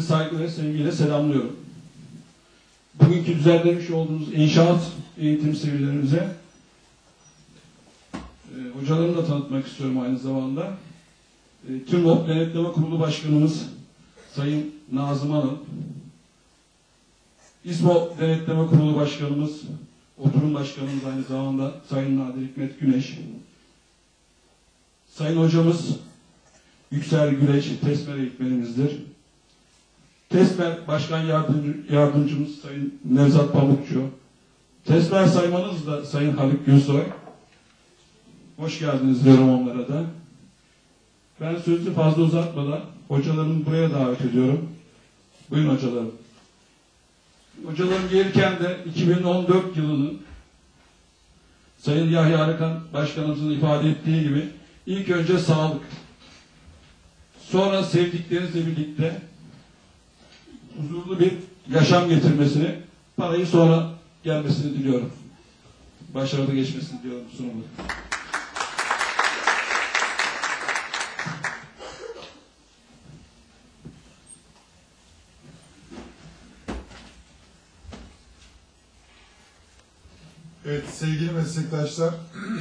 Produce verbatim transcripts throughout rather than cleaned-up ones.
Saygı ve sevgiyle selamlıyorum. Bugünkü düzenlemiş olduğumuz inşaat eğitim seviyelerimize e, hocalarımı da tanıtmak istiyorum aynı zamanda. E, TÜRMOP Denetleme Kurulu Başkanımız Sayın Nazım Hanım, İSMO Denetleme Kurulu Başkanımız, Oturum Başkanımız aynı zamanda Sayın Nadir Hikmet Güneş, Sayın Hocamız Yüksel Güreş, TESMER eğitmenimizdir. TESMER Başkan Yardımcı, Yardımcımız Sayın Nevzat Pamukçu, TESMER saymanız da Sayın Haluk Gülsoy. Hoş geldiniz diyorum onlara da. Ben sözü fazla uzatmadan hocalarımı buraya davet ediyorum. Buyurun hocalarım. Hocalarım gelirken de iki bin on dört yılının Sayın Yahya Arıkan Başkanımızın ifade ettiği gibi ilk önce sağlık, sonra sevdiklerinizle birlikte huzurlu bir yaşam getirmesini, parayı sonra gelmesini diliyorum. Başarılı geçmesini diliyorum sunumu. Evet, sevgili meslektaşlar,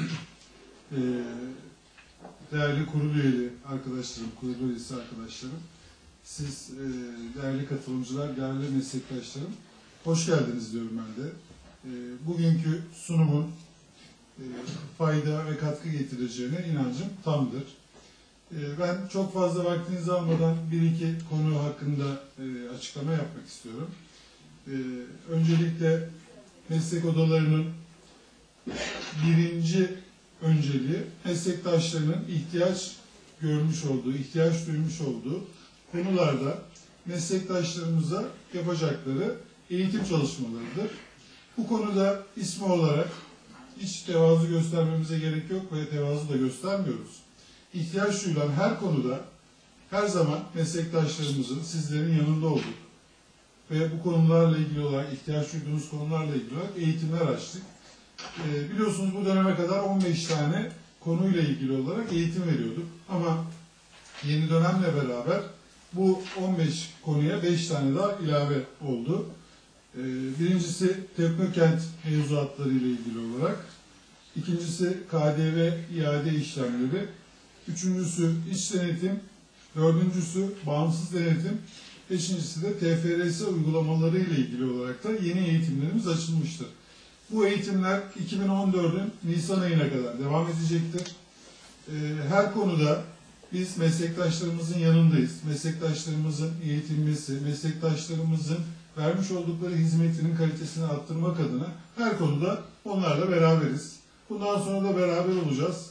değerli kurul üyeli arkadaşlarım, kurul üyesi arkadaşlarım, siz değerli katılımcılar, değerli meslektaşlarım, hoş geldiniz diyorum ben de. Bugünkü sunumun fayda ve katkı getireceğine inancım tamdır. Ben çok fazla vaktinizi almadan bir iki konu hakkında açıklama yapmak istiyorum. Öncelikle meslek odalarının birinci önceliği meslektaşlarının ihtiyaç görmüş olduğu, ihtiyaç duymuş olduğu konularda meslektaşlarımıza yapacakları eğitim çalışmalarıdır. Bu konuda ismi olarak hiç tevazu göstermemize gerek yok ve tevazu da göstermiyoruz. İhtiyaç duyulan her konuda her zaman meslektaşlarımızın, sizlerin yanında olduk. Ve bu konularla ilgili olarak, ihtiyaç duyduğunuz konularla ilgili olarak eğitimler açtık. Ee, biliyorsunuz bu döneme kadar on beş tane konuyla ilgili olarak eğitim veriyorduk. Ama yeni dönemle beraber bu on beş konuya beş tane daha ilave oldu. Ee, birincisi Teknokent mevzuatları ile ilgili olarak. İkincisi K D V iade işlemleri. Üçüncüsü iç denetim. Dördüncüsü bağımsız denetim. Beşincisi de T F R S uygulamaları ile ilgili olarak da yeni eğitimlerimiz açılmıştır. Bu eğitimler iki bin on dördün Nisan ayına kadar devam edecektir. Her konuda biz meslektaşlarımızın yanındayız. Meslektaşlarımızın eğitilmesi, meslektaşlarımızın vermiş oldukları hizmetinin kalitesini arttırmak adına her konuda onlarla beraberiz. Bundan sonra da beraber olacağız.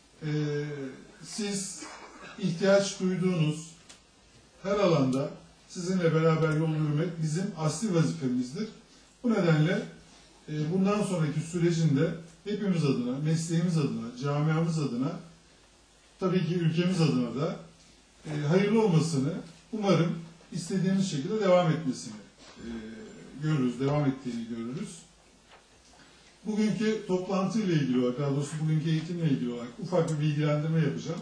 Siz ihtiyaç duyduğunuz her alanda sizinle beraber yol yürümek bizim asli vazifemizdir. Bu nedenle bundan sonraki sürecinde hepimiz adına, mesleğimiz adına, camiamız adına, tabii ki ülkemiz adına da hayırlı olmasını, umarım istediğimiz şekilde devam etmesini görürüz, devam ettiğini görürüz. Bugünkü toplantıyla ilgili olarak, daha doğrusu bugünkü eğitimle ilgili olarak ufak bir bilgilendirme yapacağım.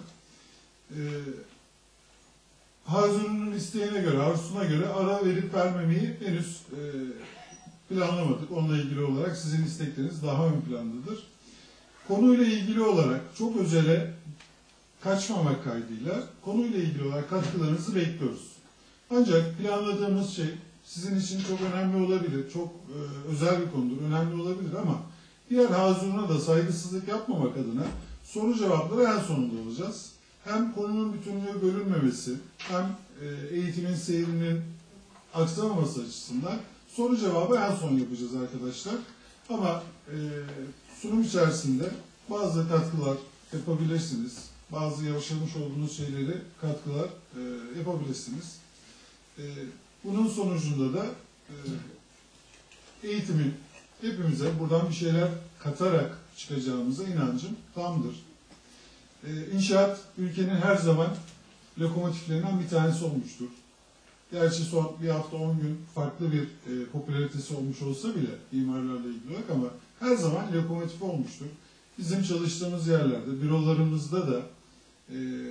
Hazırının isteğine göre, arzusuna göre ara verip vermemeyi henüz e, planlamadık. Onunla ilgili olarak sizin istekleriniz daha ön plandadır. Konuyla ilgili olarak çok özele kaçmamak kaydıyla konuyla ilgili olarak katkılarınızı bekliyoruz. Ancak planladığımız şey sizin için çok önemli olabilir, çok e, özel bir konudur, önemli olabilir ama diğer hazırına da saygısızlık yapmamak adına soru cevapları en sonunda olacağız. Hem konunun bütünlüğü bölünmemesi, hem eğitimin seyrinin aksamaması açısından soru cevabı en son yapacağız arkadaşlar. Ama e, sunum içerisinde bazı katkılar yapabilirsiniz. Bazı yaşamış olduğunuz şeyleri katkılar e, yapabilirsiniz. E, bunun sonucunda da e, eğitimin hepimize buradan bir şeyler katarak çıkacağımıza inancım tamdır. İnşaat ülkenin her zaman lokomotiflerinden bir tanesi olmuştur. Gerçi son bir hafta on gün farklı bir e, popülaritesi olmuş olsa bile mimarlarla ilgili olarak ama her zaman lokomotif olmuştur. Bizim çalıştığımız yerlerde, bürolarımızda da e,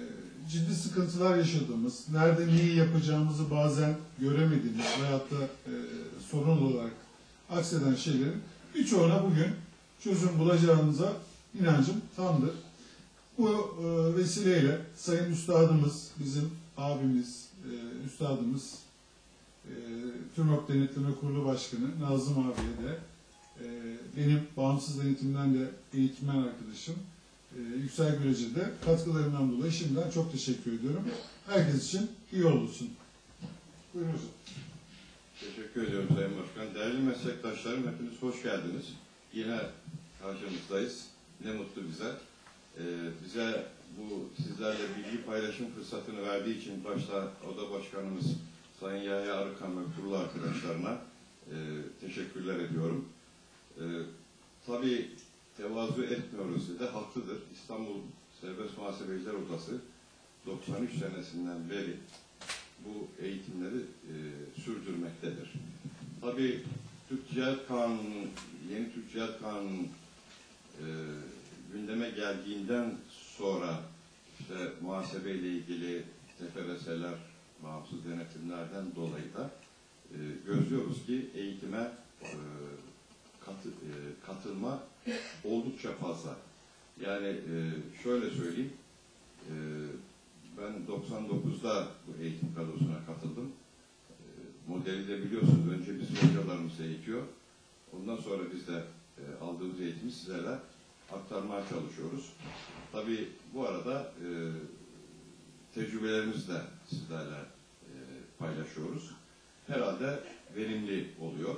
ciddi sıkıntılar yaşadığımız, nerede neyi yapacağımızı bazen göremediğimiz veyahut da e, sorun olarak akseden şeylerin birçoğuna bugün çözüm bulacağımıza inancım tamdır. Bu e, vesileyle Sayın Üstadımız, bizim abimiz, e, Üstadımız, e, TÜRMOP Denetleme Kurulu Başkanı Nazım abiye de, e, benim bağımsız denetimden de eğitmen arkadaşım e, Yüksel Gürece de katkılarından dolayı şimdiden çok teşekkür ediyorum. Herkes için iyi olsun. Buyurun hocam. Teşekkür ediyorum Sayın Başkan. Değerli meslektaşlarım, hepiniz hoş geldiniz. Yine karşınızdayız. Ne mutlu bize. Ee, bize bu sizlerle bilgi paylaşım fırsatını verdiği için başta Oda Başkanımız Sayın Yahya Arıkan ve kurulu arkadaşlarına e, teşekkürler ediyorum. E, tabii tevazu etmiyoruz dedi, haklıdır. İstanbul Serbest Muhasebeciler Odası doksan üç senesinden beri bu eğitimleri e, sürdürmektedir. Tabii Türk Ticaret Kanunu, yeni Türk Ticaret Kanunu e, gündeme geldiğinden sonra işte muhasebeyle ilgili T F R S'ler, bağımsız denetimlerden dolayı da e, gözlüyoruz ki eğitime e, katı, e, katılma oldukça fazla. Yani e, şöyle söyleyeyim, e, ben doksan dokuzda bu eğitim kadrosuna katıldım. E, modeli de biliyorsunuz, önce bizim hocalarımız eğitiyor. Ondan sonra biz de e, aldığımız eğitimi sizlerle aktarmaya çalışıyoruz. Tabii bu arada e, tecrübelerimizi de sizlerle e, paylaşıyoruz. Herhalde verimli oluyor.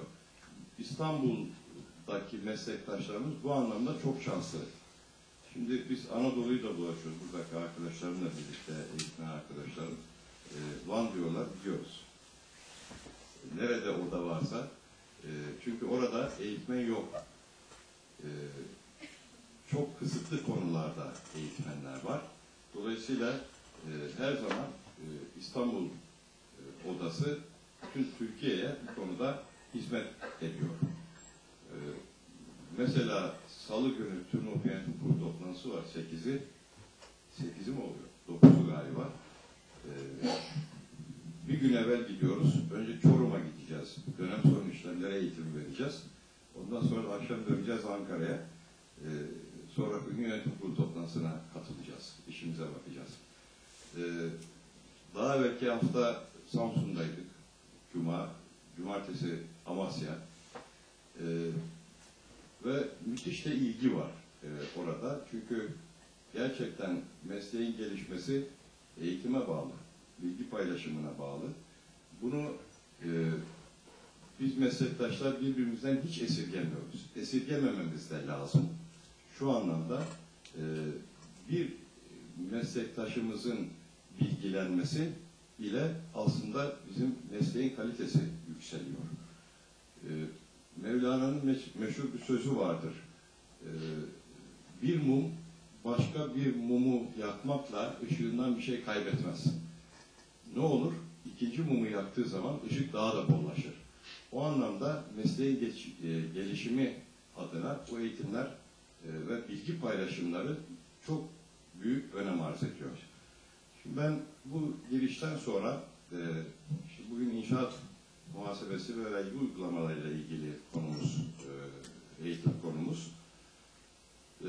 İstanbul'daki meslektaşlarımız bu anlamda çok şanslı. Şimdi biz Anadolu'yu da dolaşıyoruz. Buradaki arkadaşlarımla birlikte, eğitmen arkadaşlarım. E, Van diyorlar, biliyoruz. Nerede oda varsa. E, çünkü orada eğitmen yok. E, çok kısıtlı konularda eğitmenler var. Dolayısıyla e, her zaman e, İstanbul e, Odası tüm Türkiye'ye bu konuda hizmet ediyor. E, mesela Salı günü TÜRMOP Yönetim Kurulu toplantısı var. sekizi. sekizi mi oluyor? dokuzu galiba. E, bir gün evvel gidiyoruz. Önce Çorum'a gideceğiz. Dönem sonu işlemlere eğitim vereceğiz. Ondan sonra akşam döneceğiz Ankara'ya. E, sonra bugün yönetim kurulu toplantısına katılacağız. İşimize bakacağız. E, daha evvelki hafta Samsun'daydık. Cuma, cumartesi Amasya. E, ve müthiş de ilgi var e, orada. Çünkü gerçekten mesleğin gelişmesi eğitime bağlı, bilgi paylaşımına bağlı. Bunu e, biz meslektaşlar birbirimizden hiç esirgemiyoruz. Esirgemememiz de lazım. Şu anlamda e, bir meslektaşımızın bilgilenmesi ile aslında bizim mesleğin kalitesi yükseliyor. E, Mevlana'nın meş meşhur bir sözü vardır. E, bir mum başka bir mumu yakmakla ışığından bir şey kaybetmez. Ne olur? İkinci mumu yaktığı zaman ışık daha da bollaşır. O anlamda mesleğin geç, e, gelişimi adına bu eğitimler e, ve bilgi paylaşımları çok büyük önem arz ediyor. Şimdi ben bu girişten sonra e, işte bugün inşaat muhasebesi ve vergi uygulamalarıyla ilgili konumuz, e, eğitim konumuz. E,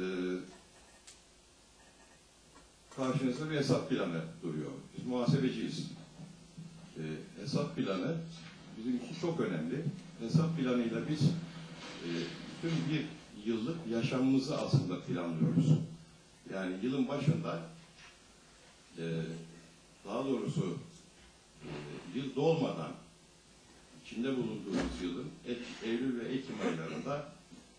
karşınızda bir hesap planı duruyor. Biz muhasebeciyiz. E, hesap planı bizim için çok önemli. Hesap planıyla biz e, tüm bir yıllık yaşamımızı aslında planlıyoruz. Yani yılın başında e, daha doğrusu e, yıl dolmadan içinde bulunduğumuz yılın Eylül ve Ekim aylarında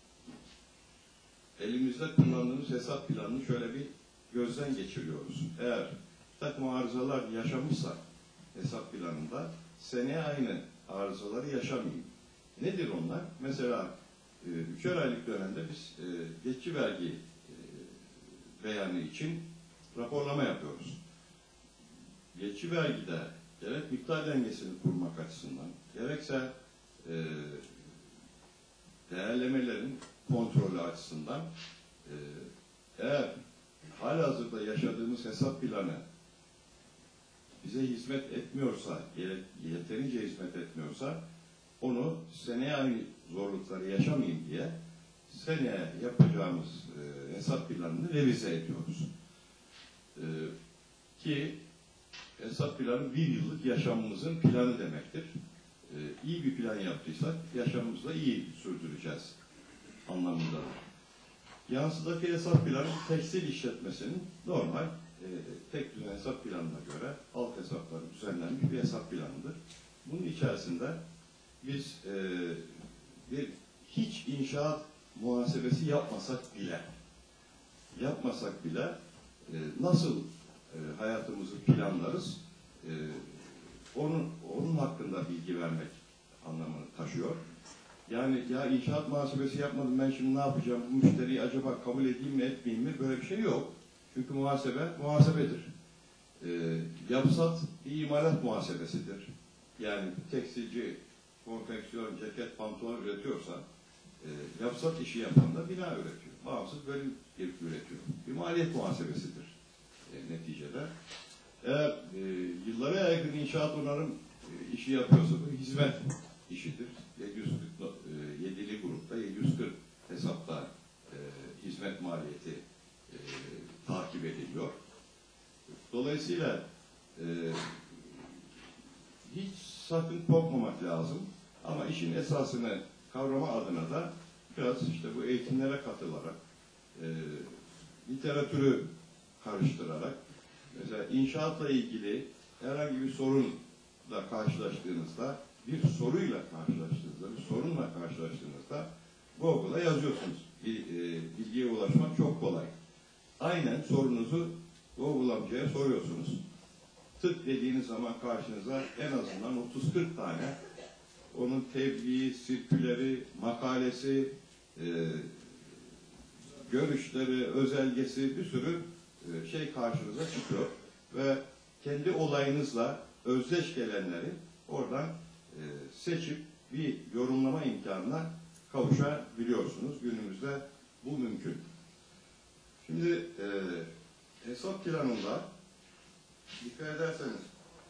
elimizde kullandığımız hesap planını şöyle bir gözden geçiriyoruz. Eğer bir takım arızalar yaşamışsa hesap planında seneye aynı arızaları yaşamayayım. Nedir onlar? Mesela e, üçer aylık dönemde biz e, geçici vergi e, beyanı için raporlama yapıyoruz. Geçici vergide gerek miktar dengesini kurmak açısından, gerekse e, değerlemelerin kontrolü açısından e, eğer halihazırda yaşadığımız hesap planı bize hizmet etmiyorsa, yeterince hizmet etmiyorsa, onu seneye aynı zorlukları yaşamayayım diye seneye yapacağımız e, hesap planını revize ediyoruz. E, ki hesap planı bir yıllık yaşamımızın planı demektir. E, iyi bir plan yaptıysak yaşamımızda iyi sürdüreceğiz anlamında. Yansıdaki hesap planı tekstil işletmesinin normal e, tek düzen hesap planına göre halk hesapları düzenlenmiş bir hesap planıdır. Bunun içerisinde biz e, bir hiç inşaat muhasebesi yapmasak bile yapmasak bile e, nasıl e, hayatımızı planlarız e, onun, onun hakkında bilgi vermek anlamını taşıyor. Yani ya inşaat muhasebesi yapmadım ben şimdi ne yapacağım, bu müşteriyi acaba kabul edeyim mi etmeyeyim mi, böyle bir şey yok. Çünkü muhasebe muhasebedir. E, yapsat bir imalat muhasebesidir. Yani tekstilci konfeksiyon, ceket, pantolon üretiyorsa e, yapsat işi yapan da bina üretiyor. Bağımsız bölüm üretiyor. Bir maliyet muhasebesidir e, neticede. Eğer e, yıllara yakın inşaat onarım e, işi yapıyorsa bu hizmet işidir. yedi yüz kırk, e, yedili grupta yedi yüz kırk hesapta e, hizmet maliyeti e, takip ediliyor. Dolayısıyla e, hiç sakın korkmamak lazım. Ama işin esasını kavrama adına da biraz işte bu eğitimlere katılarak, e, literatürü karıştırarak, mesela inşaatla ilgili herhangi bir sorunla karşılaştığınızda, bir soruyla karşılaştığınızda, bir sorunla karşılaştığınızda Google'a yazıyorsunuz. Bir, e, bilgiye ulaşmak çok kolay. Aynen sorunuzu Google amcaya soruyorsunuz. Tık dediğiniz zaman karşınıza en azından otuz kırk tane onun tebliği, sirküleri, makalesi, e, görüşleri, özelgesi bir sürü e, şey karşınıza çıkıyor. Ve kendi olayınızla özdeş gelenleri oradan e, seçip bir yorumlama imkanına kavuşabiliyorsunuz. Günümüzde bu mümkün. Şimdi e, hesap planında dikkat ederseniz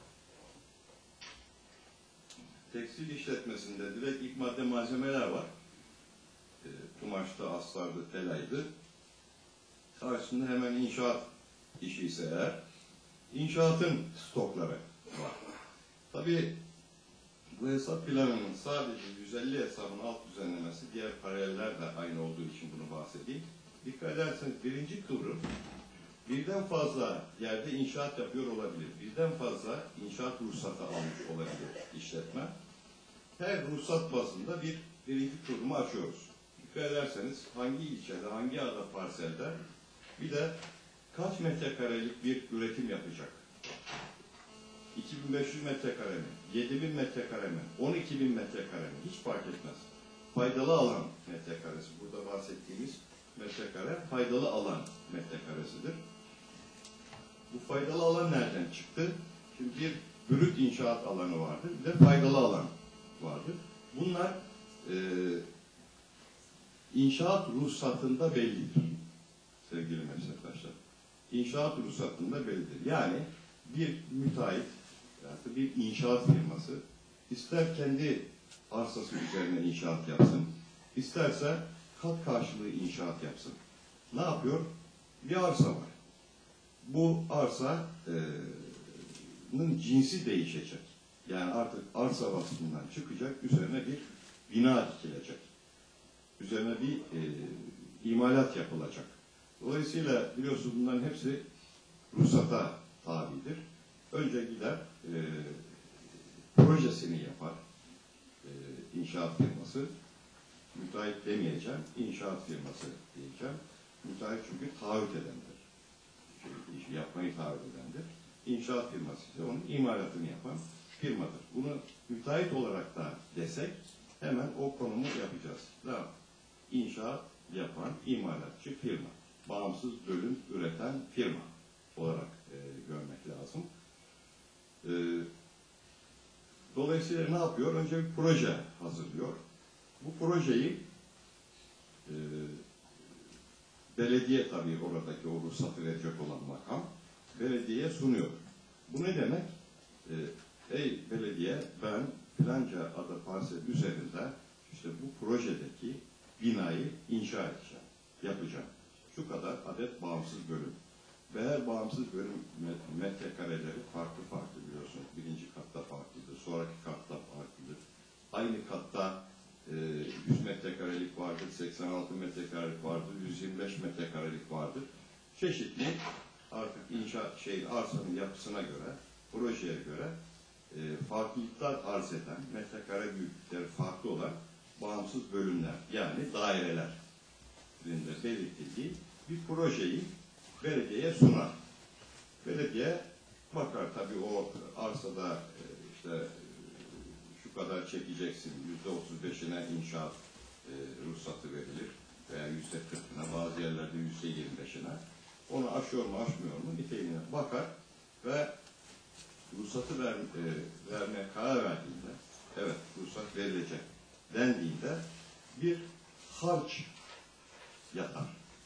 tekstil işletmesinde direkt ilk madde malzemeler var. E, kumaştı, aslardı, telaydı. Karşısında hemen inşaat işi ise eğer, inşaatın stokları var. Tabii bu hesap planının sadece yüz elli hesabın alt düzenlemesi, diğer paraleller de aynı olduğu için bunu bahsedeyim. Dikkat ederseniz birinci kıvrım, birden fazla yerde inşaat yapıyor olabilir. Birden fazla inşaat ruhsatı almış olabilir işletme. Her ruhsat bazında bir birinci kıvrımı açıyoruz. Dikkat ederseniz hangi ilçede, hangi ada parselde bir de kaç metrekarelik bir üretim yapacak? iki bin beş yüz metrekare mi? yedi bin metrekare mi? on iki bin metrekare mi? Hiç fark etmez. Faydalı alan metrekaresi. Burada bahsettiğimiz metrekare faydalı alan metrekaresidir. Bu faydalı alan nereden çıktı? Şimdi bir brüt inşaat alanı vardır, bir de faydalı alan vardır. Bunlar e, inşaat ruhsatında bellidir sevgili meslektaşlar. İnşaat ruhsatında bellidir. Yani bir müteahhit, yani bir inşaat firması ister kendi arsası üzerine inşaat yapsın, isterse kat karşılığı inşaat yapsın. Ne yapıyor? Bir arsa var. Bu arsanın cinsi değişecek. Yani artık arsa vasfından çıkacak, üzerine bir bina dikilecek. Üzerine bir e, imalat yapılacak. Dolayısıyla biliyorsunuz bunların hepsi ruhsata tabidir. Önce gider e, projesini yapar e, inşaat firması. Müteahhit demeyeceğim, inşaat firması diyeceğim. Müteahhit çünkü taahhüt edendir. Şey, işi yapmayı taahhüt edendir. İnşaat firması ise onun imalatını yapan firmadır. Bunu müteahhit olarak da desek hemen o konumu yapacağız. Daha inşaat yapan imalatçı firma. Bağımsız bölüm üreten firma olarak e, görmek lazım. E, dolayısıyla ne yapıyor? Önce bir proje hazırlıyor. Bu projeyi e, belediye tabii oradaki o ruhsatı verecek olan makam belediyeye sunuyor. Bu ne demek? e, ey belediye, ben filanca ada parsel üzerinde işte bu projedeki binayı inşa edeceğim, yapacağım. Şu kadar adet bağımsız bölüm. Ve her bağımsız bölüm metrekareleri farklı farklı biliyorsunuz. Birinci katta farklıdır, sonraki katta farklıdır. Aynı katta e, yüz metrekarelik vardır, seksen altı metrekarelik vardır, yüz yirmi beş metrekarelik vardır. Çeşitli artık inşaat şeyin arsanın yapısına göre, projeye göre e, farklılıklar arz eden, metrekare büyüklükleri farklı olan bağımsız bölümler, yani daireler belirtildiği bir projeyi belediyeye sunar. Belediye bakar tabii o arsada e, işte e, şu kadar çekeceksin, yüzde otuz beşine inşaat e, ruhsatı verilir veya yüzde kırkına, bazı yerlerde yüzde yirmi beşine. Onu aşıyor mu aşmıyor mu niteliğine bakar ve ruhsatı ver, e, vermeye karar verdiğinde, evet ruhsat verilecek dendiğinde bir harç yatar.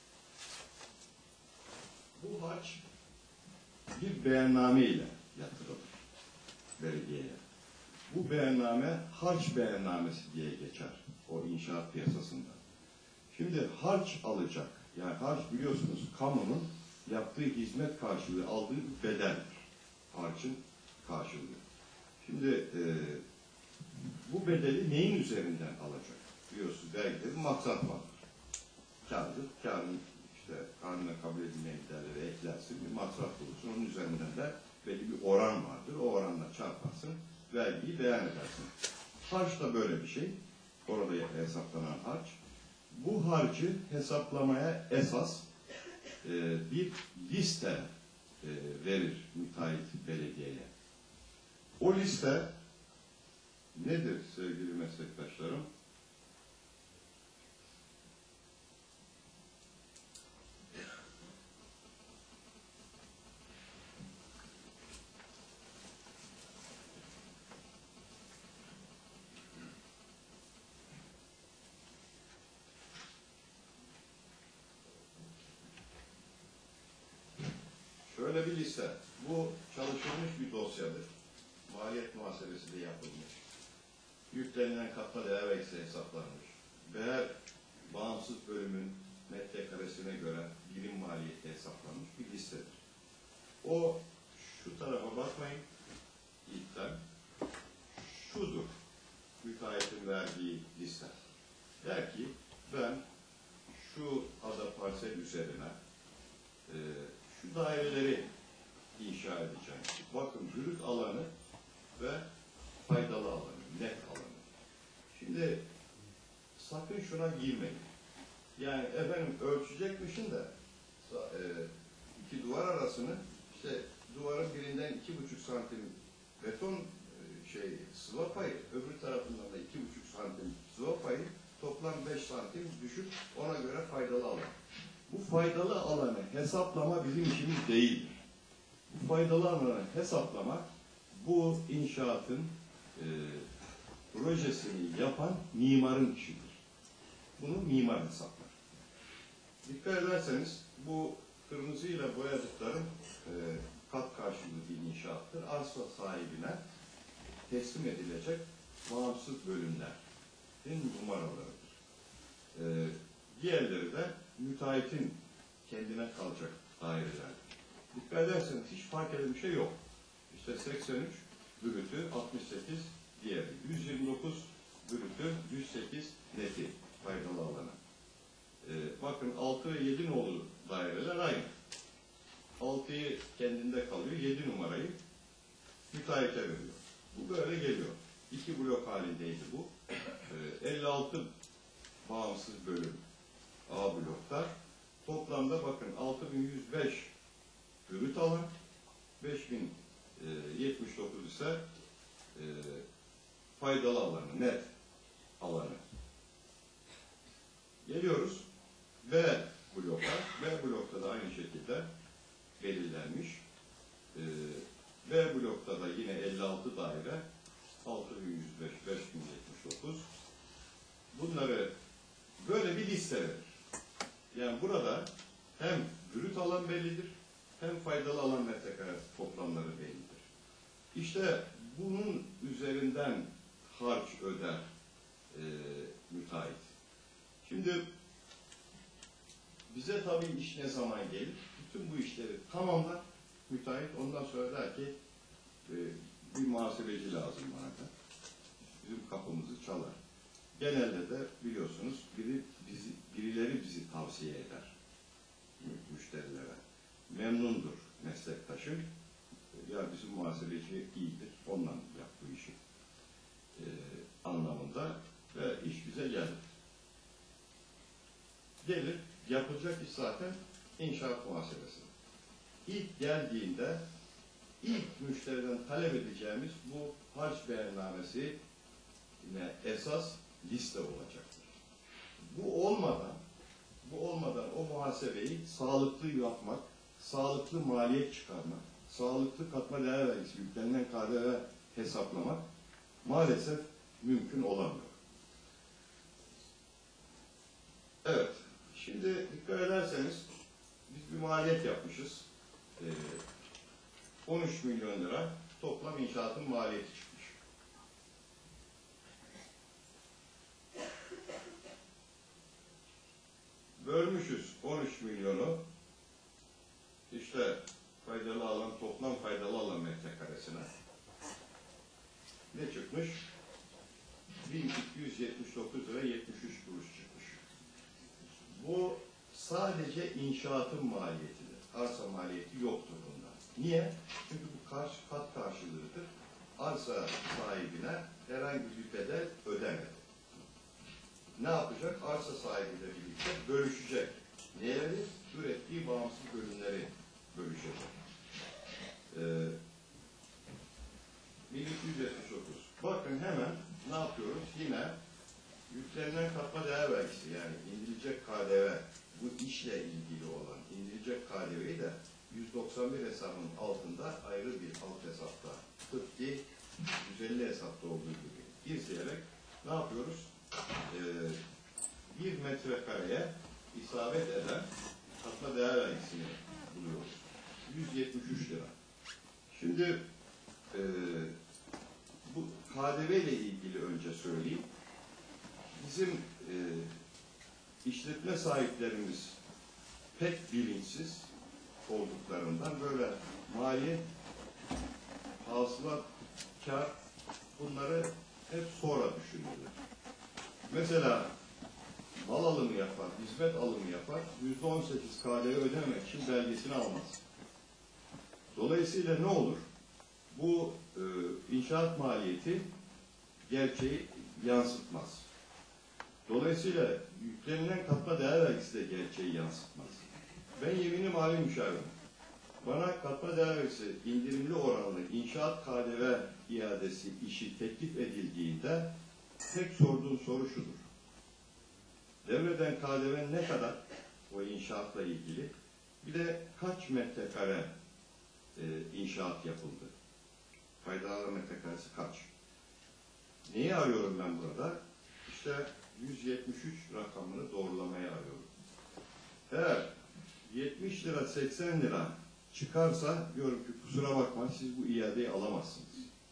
Bu harç bir beyanname ile yatırılır belediyeye. Bu beyanname harç beyannamesi diye geçer o inşaat piyasasında. Şimdi harç alacak, yani harç biliyorsunuz kamunun yaptığı hizmet karşılığı aldığı bir bedeldir. Harçın karşılığı. Şimdi e, bu bedeli neyin üzerinden alacak? Biliyorsunuz vergide bir maksat vardır. Kârdır, kârın işte kanuna kabul edilen giderleri eklersin, bir masraf bulursun. Onun üzerinden de belli bir oran vardır. O oranla çarparsın, vergiyi beyan edersin. Harç da böyle bir şey. Orada hesaplanan harç. Bu harcı hesaplamaya esas e, bir liste e, verir müteahhit belediyeye. O liste nedir sevgili meslektaşlarım? Şöyle bir liste. Bu çalışılmış bir dosyadır. Maliyet muhasebesi de yapılmış. Yüklenilen katma değer vergisi hesaplanmış. Ve her bağımsız bölümün metrekaresine göre birim maliyeti hesaplanmış bir listedir. O şu tarafa bakmayın. İlkten şudur. Müteahhitin verdiği liste. Der ki ben şu ada parsel üzerine e, şu daireleri inşa edeceğim. Bakın brüt alanı ve faydalı alanı, net alanı. Şimdi sakın şuna girmeyin. Yani efendim ölçecekmişin de e, iki duvar arasını işte duvarın birinden iki buçuk santim beton e, şey sıva payı, öbür tarafından da iki buçuk santim sıva payı, toplam beş santim düşük, ona göre faydalı alan. Bu faydalı alanı hesaplama bizim işimiz değildir. Bu faydalı alanı hesaplama bu inşaatın e, projesini yapan mimarın işidir. Bunu mimar hesaplar. Dikkat ederseniz bu kırmızıyla boyadıklarım e, kat karşılığı bir inşaattır. Arsa sahibine teslim edilecek bağımsız bölümlerin numaralarıdır. E, diğerleri de müteahhitin kendine kalacak dairelerdir. Dikkat ederseniz hiç fark eden bir şey yok. İşte seksen üç brütü, altmış sekiz diğeri, yüz yirmi dokuz brütü, yüz sekiz neti faydalı alanı. Ee, bakın altı ve yedi nolu daireler aynı. altıyı kendinde kalıyor, yedi numarayı müteahhite veriyor. Bu böyle geliyor. İki blok halindeydi bu. Ee, elli altı bağımsız bölüm A blokta. Toplamda bakın altı bin yüz beş brüt alan, beş bin yetmiş dokuz ise e, faydalı alanı, net alanı. Geliyoruz B bloka. B blokta da aynı şekilde belirlenmiş. E, B blokta da yine elli altı daire, altı bin yüz beş, beş bin yetmiş dokuz. Bunları böyle bir liste verir. Yani burada hem brüt alan bellidir, hem faydalı alan metrekare toplamları bellidir. İşte bunun üzerinden harç öder e, müteahhit. Şimdi bize tabii iş ne zaman gelir? Bütün bu işleri tamamlar müteahhit. Ondan sonra der ki e, bir muhasebeci lazım bana da. Bizim kapımızı çalar. Genelde de biliyorsunuz biri bizi, birileri bizi tavsiye eder müşterilere. Memnundur meslektaşı. Ya bizim muhasebeci iyidir, ondan yap bu işi e, anlamında ve iş bize gelir. Gelir, yapılacak iş zaten inşaat muhasebesi. İlk geldiğinde ilk müşteriden talep edeceğimiz bu harç beyannamesi yine esas liste olacaktır. Bu olmadan bu olmadan o muhasebeyi sağlıklı yapmak, sağlıklı maliyet çıkarmak, sağlıklı katma değer vergisi yüklenilen K D V hesaplamak maalesef mümkün olamıyor. Evet, şimdi dikkat ederseniz biz bir maliyet yapmışız. Ee, on üç milyon lira toplam inşaatın maliyeti çıkmış. Bölmüşüz on üç milyonu işte faydalı alan, toplam faydalı alan metrekaresine. Ne çıkmış? bin iki yüz yetmiş dokuz lira yetmiş üç kuruş çıkmış. Bu sadece inşaatın maliyetidir. Arsa maliyeti yoktur bunda. Niye? Çünkü bu karşı kat karşılığıdır. Arsa sahibine herhangi bir bedel ödemedi. Ne yapacak? Arsa sahibiyle birlikte bölüşecek. Neleri? Ürettiği bağımsız ürünleri bölüşecek. Ee, bin iki yüz yetmiş dokuz. Bakın hemen ne yapıyoruz? Yine yüklenilen katma değer vergisi, yani indirilecek K D V, bu işle ilgili olan indirilecek K D V'yi de yüz doksan bir hesabının altında ayrı bir alt hesapta, tıpkı yüz elli hesapta olduğu gibi gizleyerek ne yapıyoruz? Ee, bir metrekareye isabet eden katma değer vergisini buluyoruz. yüz yetmiş üç lira. Şimdi e, bu K D V ile ilgili önce söyleyeyim. Bizim e, işletme sahiplerimiz pek bilinçsiz olduklarından böyle maliyet, hasılat, kar, bunları hep sonra düşünürler. Mesela mal alımı yapar, hizmet alımı yapar, yüzde on sekiz K D V ödememek için belgesini almaz. Dolayısıyla ne olur? Bu e, inşaat maliyeti gerçeği yansıtmaz. Dolayısıyla yüklenilen katma değer vergisi de gerçeği yansıtmaz. Ben yemini mali müşavirim. Bana katma değer vergisi indirimli oranlı inşaat K D V iadesi işi teklif edildiğinde tek sorduğum soru şudur. Devreden K D V ne kadar o inşaatla ilgili? Bir de kaç metrekare e, inşaat yapıldı? Faydalı metrekaresi kaç? Neyi arıyorum ben burada? İşte yüz yetmiş üç rakamını doğrulamayı arıyorum. Eğer yetmiş lira, seksen lira çıkarsa diyorum ki kusura bakma siz bu iadeyi alamazsınız.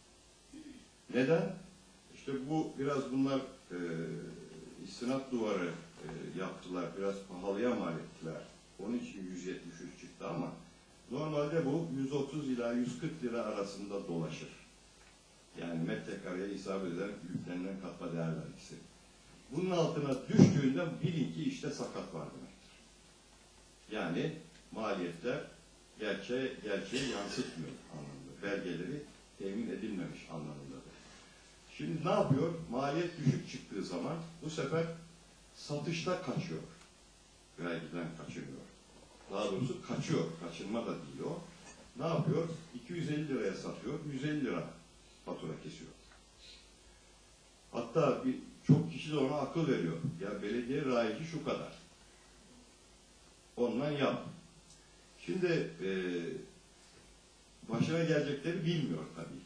Neden? İşte bu biraz bunlar e, istinat duvarı e, yaptılar, biraz pahalıya mal ettiler. Onun için yüz yetmiş üç çıktı ama normalde bu yüz otuz ila yüz kırk lira arasında dolaşır. Yani metrekareye isabet eden yüklenilen katma değer vergisi. Bunun altına düştüğünde bilin ki işte sakat var demektir. Yani maliyetler gerçeği, gerçeği yansıtmıyor anlamında. Belgeleri temin edilmemiş anlamındadır. Şimdi ne yapıyor? Maliyet düşük çıktığı zaman bu sefer satışta kaçıyor. Vergiden kaçırmıyor. Daha doğrusu kaçıyor. Kaçırma da değil o. Ne yapıyor? iki yüz elli liraya satıyor. yüz elli lira fatura kesiyor. Hatta bir, çok kişi de ona akıl veriyor. Ya belediye raici şu kadar. Ondan yap. Şimdi e, başına gelecekleri bilmiyor tabii.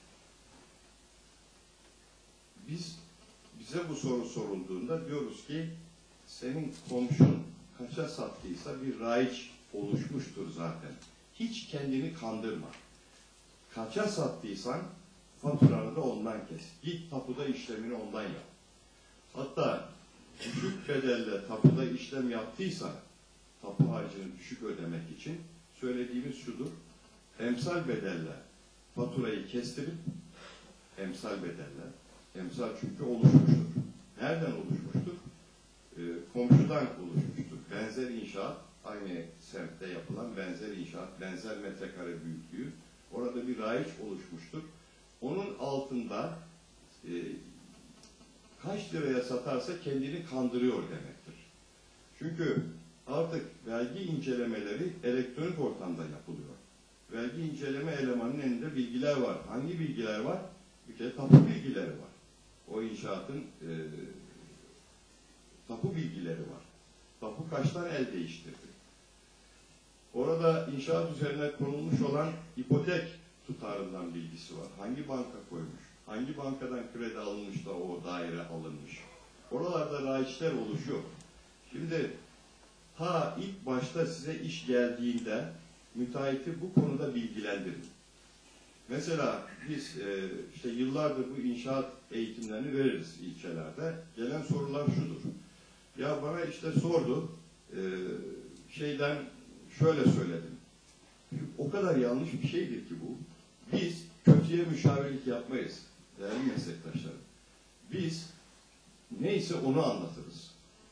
Biz bize bu soru sorulduğunda diyoruz ki senin komşun kaça sattıysa bir raiç oluşmuştur zaten. Hiç kendini kandırma. kaça sattıysan faturanı da ondan kes. Git tapuda işlemini ondan yap. Hatta düşük bedelle tapuda işlem yaptıysan tapu harcını düşük ödemek için söylediğimiz şudur. Emsal bedelle faturayı kestirip emsal bedelle, emsal çünkü oluşmuştur. Nereden oluşmuştur? Ee, komşudan oluşmuştur. Benzer inşaat, aynı semtte yapılan benzer inşaat, benzer metrekare büyüklüğü. Orada bir raiç oluşmuştur. Onun altında e, kaç liraya satarsa kendini kandırıyor demektir. Çünkü artık vergi incelemeleri elektronik ortamda yapılıyor. Vergi inceleme elemanının elinde bilgiler var. Hangi bilgiler var? Bir kere tapu bilgileri var. O inşaatın e, tapu bilgileri var. Tapu kaçtan el değiştirdi? Orada inşaat üzerine konulmuş olan ipotek tutarından bilgisi var. Hangi banka koymuş? Hangi bankadan kredi alınmış da o daire alınmış? Oralarda raiçler oluşuyor. Şimdi ta ilk başta size iş geldiğinde müteahhiti bu konuda bilgilendirin. Mesela biz e, işte yıllardır bu inşaat eğitimlerini veririz ilçelerde. Gelen sorular şudur. Ya bana işte sordu, e, şeyden şöyle söyledim. O kadar yanlış bir şeydir ki bu. Biz kötüye müşavirlik yapmayız değerli meslektaşlarım. Biz neyse onu anlatırız.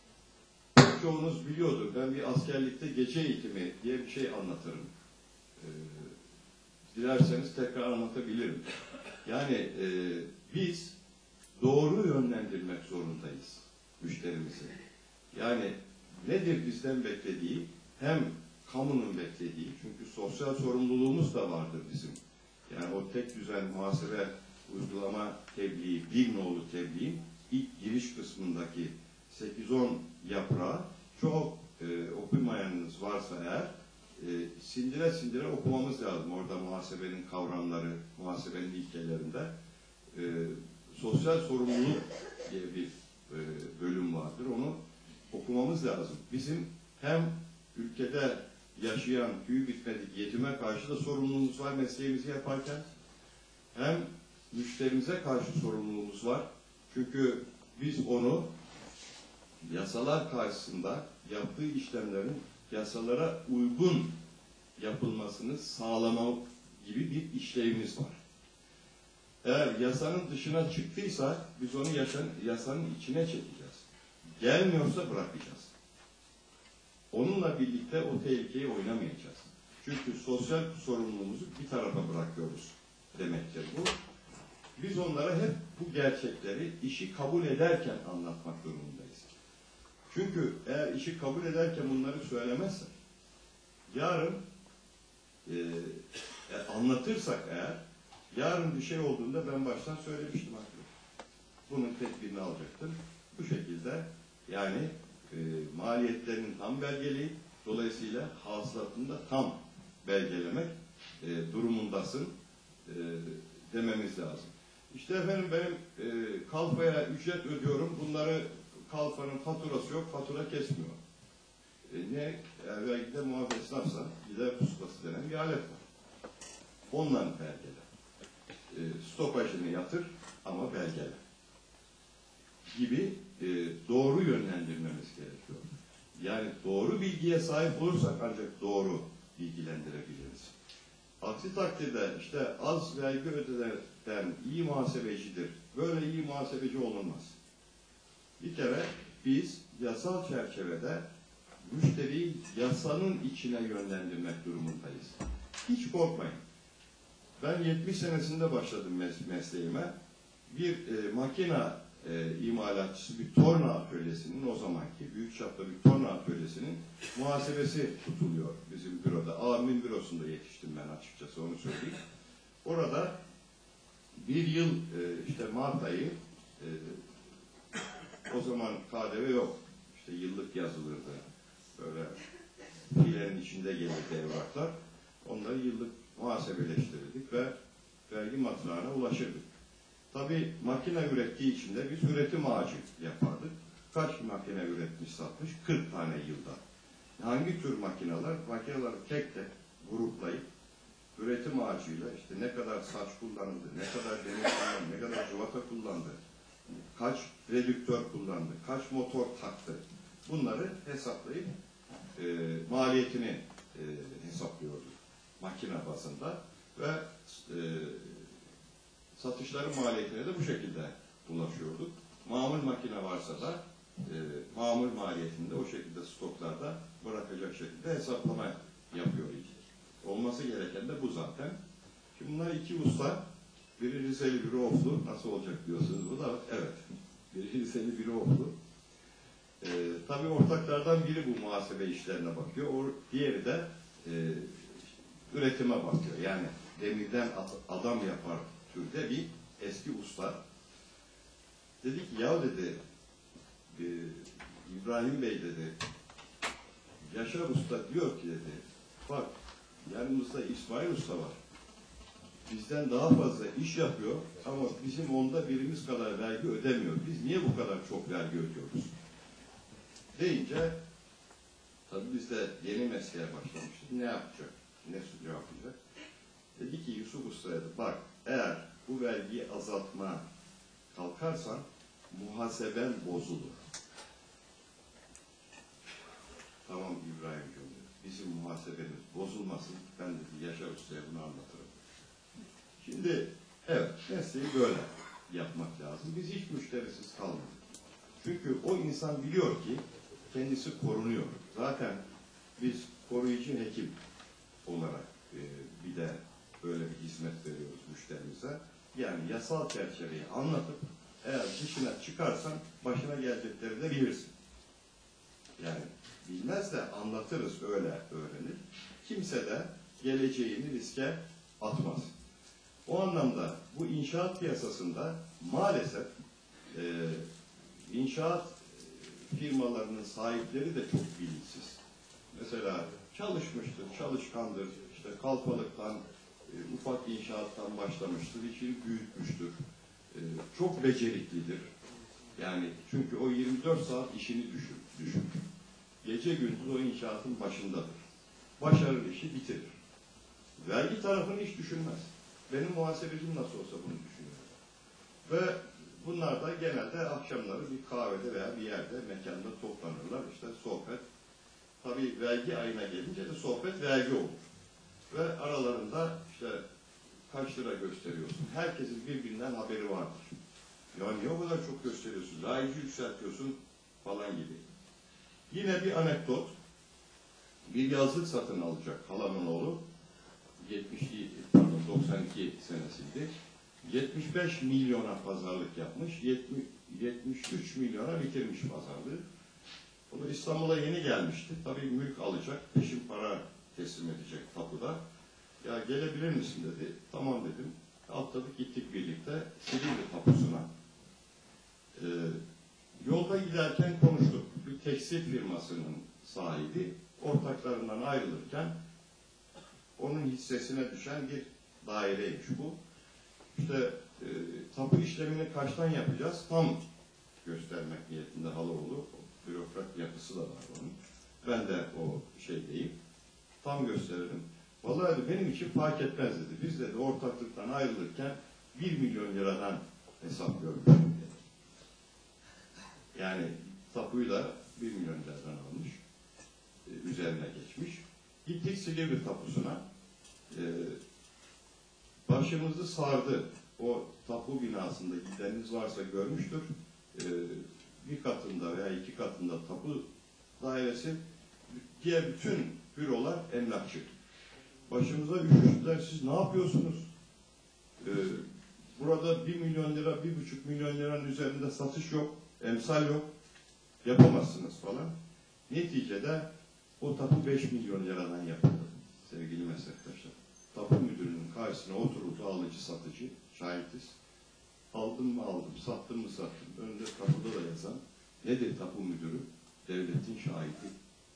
Çoğunuz biliyordur. Ben bir askerlikte gece eğitimi diye bir şey anlatırım. Ee, dilerseniz tekrar anlatabilirim. Yani e, biz doğru yönlendirmek zorundayız müşterimizi. Yani nedir bizden beklediği? Hem kamunun beklediği, çünkü sosyal sorumluluğumuz da vardır bizim. Yani o tek düzen muhasebe uygulama tebliği, bir nolu tebliğin ilk giriş kısmındaki sekiz on yaprağı çok e, okumayanınız varsa eğer e, sindire sindire okumamız lazım. Orada muhasebenin kavramları, muhasebenin ilkelerinde e, sosyal sorumluluk diye bir e, bölüm vardır. Onu okumamız lazım. Bizim hem ülkede yaşayan, tüyü bitmedik yetime karşı da sorumluluğumuz var mesleğimizi yaparken, hem müşterimize karşı sorumluluğumuz var. Çünkü biz onu yasalar karşısında yaptığı işlemlerin yasalara uygun yapılmasını sağlama gibi bir işlevimiz var. Eğer yasanın dışına çıktıysa biz onu yaşan, yasanın içine çekeceğiz. Gelmiyorsa bırakacağız. Onunla birlikte o tehlikeyi oynamayacağız. Çünkü sosyal sorumluluğumuzu bir tarafa bırakıyoruz demektir bu. Biz onlara hep bu gerçekleri işi kabul ederken anlatmak durumundayız. Çünkü eğer işi kabul ederken bunları söylemezsek, yarın e, e, anlatırsak eğer, yarın bir şey olduğunda ben baştan söylemiştim artık. Bunun tedbirini alacaktır. Bu şekilde yani e, maliyetlerinin tam belgeleyip dolayısıyla hasılatını da tam belgelemek e, durumundasın e, dememiz lazım. İşte efendim benim e, kalfaya ücret ödüyorum. Bunları kalfanın faturası yok, fatura kesmiyor. E, ne? Eğer vergide muaf esnafsa gider pusulası denen bir alet var. Ondan belgele. E, stopajını yatır ama belgele. Gibi e, doğru yönlendirmemiz gerekiyor. Yani doğru bilgiye sahip olursak ancak doğru bilgilendirebiliriz. Aksi takdirde işte az vergi ödenen iyi muhasebecidir. Böyle iyi muhasebeci olunmaz. Bir kere biz yasal çerçevede müşteriyi yasanın içine yönlendirmek durumundayız. Hiç korkmayın. Ben yetmiş senesinde başladım mes mesleğime. Bir e, makina e, imalatçısı, bir torna atölyesinin, o zamanki büyük çapta bir torna atölyesinin muhasebesi tutuluyor bizim büroda. Abimin bürosunda yetiştim ben açıkçası, onu söyleyeyim. Orada bir yıl e, işte Mart ayı e, o zaman K D V yok. İşte yıllık yazılırdı. Böyle filerin içinde gelirdi evraklar. Onları yıllık muhasebeleştirirdik ve vergi matrağına ulaşırdık. Tabii makine ürettiği için de biz üretim ağacı yapardık. Kaç makine üretmiş satmış? kırk tane yılda. Hangi tür makineler? Makineleri tek tek gruplayıp üretim ağacıyla işte ne kadar saç kullanıldı, ne kadar demir kullandı, ne kadar cıvata kullandı, kaç redüktör kullandı, kaç motor taktı, bunları hesaplayıp e, maliyetini e, hesaplıyordu makine bazında ve e, satışların maliyetine de bu şekilde ulaşıyorduk. Mamul makine varsa da e, mamul maliyetini de o şekilde stoklarda bırakacak şekilde hesaplama yapıyor idik. Olması gereken de bu zaten. Şimdi bunlar iki usta, biri Rizeli, biri Oflu. Nasıl olacak diyorsunuz bu da? Evet. Biri Rizeli, biri Oflu. Ee, tabii ortaklardan biri bu muhasebe işlerine bakıyor. O, diğeri de e, üretime bakıyor. Yani demirden adam yapar türde bir eski usta. Dedi ki ya dedi e, İbrahim Bey dedi, Yaşar Usta diyor ki dedi, bak yanımızda İsmail Usta var. Bizden daha fazla iş yapıyor ama bizim onda birimiz kadar vergi ödemiyor. Biz niye bu kadar çok vergi ödüyoruz? Deyince tabii biz de yeni mesleğe başlamıştık. Ne yapacak? Ne yapacak? Dedi ki Yusuf Usta'ya bak eğer bu vergiyi azaltma kalkarsan muhaseben bozulur. Tamam İbrahim'cim, bizim muhasebemiz bozulmasın. Ben dedi Yaşar Usta'ya bunu anlatırım. Şimdi evet, mesleği böyle yapmak lazım. Biz hiç müşterisiz kalmadık. Çünkü o insan biliyor ki kendisi korunuyor. Zaten biz koruyucu hekim olarak e, bir de böyle bir hizmet veriyoruz müşterimize. Yani yasal çerçeveyi anlatıp eğer dışına çıkarsan başına gelecekleri de bilirsin. Yani bilmez de anlatırız, öyle öğrenir. Kimse de geleceğini riske atmaz. O anlamda bu inşaat piyasasında maalesef e, inşaat firmalarının sahipleri de çok bilinçsiz. Mesela çalışmıştır, çalışkandır, işte kalfalıktan, e, ufak inşaattan başlamıştır, işini büyütmüştür. E, çok beceriklidir. Yani çünkü o yirmi dört saat işini düşün, düşün. Gece gündüz o inşaatın başındadır. Başarır işi bitirir. Vergi tarafını hiç düşünmez. Benim muhasebecim nasıl olsa bunu düşünüyor. Ve bunlar da genelde akşamları bir kahvede veya bir yerde, mekanda toplanırlar. İşte sohbet. Tabii vergi ayına gelince de sohbet vergi olur. Ve aralarında işte kaç lira gösteriyorsun? Herkesin birbirinden haberi vardır. Ya niye o kadar çok gösteriyorsun? Layıcı yükseltiyorsun falan gibi. Yine bir anekdot. Bir yazlık satın alacak halamın oğlu. yetmişli, pardon doksan iki senesiydi. yetmiş beş milyona pazarlık yapmış. yetmiş üç milyona bitirmiş pazarlığı. O da İstanbul'a yeni gelmişti. Tabii mülk alacak. Peşin para teslim edecek tapuda. Ya gelebilir misin dedi. Tamam dedim. Atladık gittik birlikte Silivri tapusuna. Ee, yolda giderken konuştuk. Bir tekstil firmasının sahibi ortaklarından ayrılırken onun hissesine düşen bir daireymiş bu. İşte e, tapu işlemini kaçtan yapacağız? Tam göstermek niyetinde Haloğlu. Bürokrat yapısı da var onun. Ben de o şeydeyim. Tam gösteririm. Vallahi benim için fark etmez dedi. Biz de ortaklıktan ayrılırken bir milyon liradan hesap görmüş. Yani tapuyu da bir milyon liradan almış. E, üzerine geçmiş. Gittik Silivri tapusuna. E, başımızı sardı. O tapu binasında gideniniz varsa görmüştür. E, bir katında veya iki katında tapu dairesi, diğer bütün bürolar emlakçı. Başımıza üşüştüler. Siz ne yapıyorsunuz? Ee, burada bir milyon lira, bir buçuk milyon liranın üzerinde satış yok, emsal yok, yapamazsınız falan. Neticede o tapu beş milyon liradan yapıldı sevgili meslektaşlar. Tapu müdürünün karşısına oturuldu alıcı satıcı, şahitiz. Aldım mı aldım, sattım mı sattım. Önünde tapuda da yazan nedir tapu müdürü? Devletin şahidi.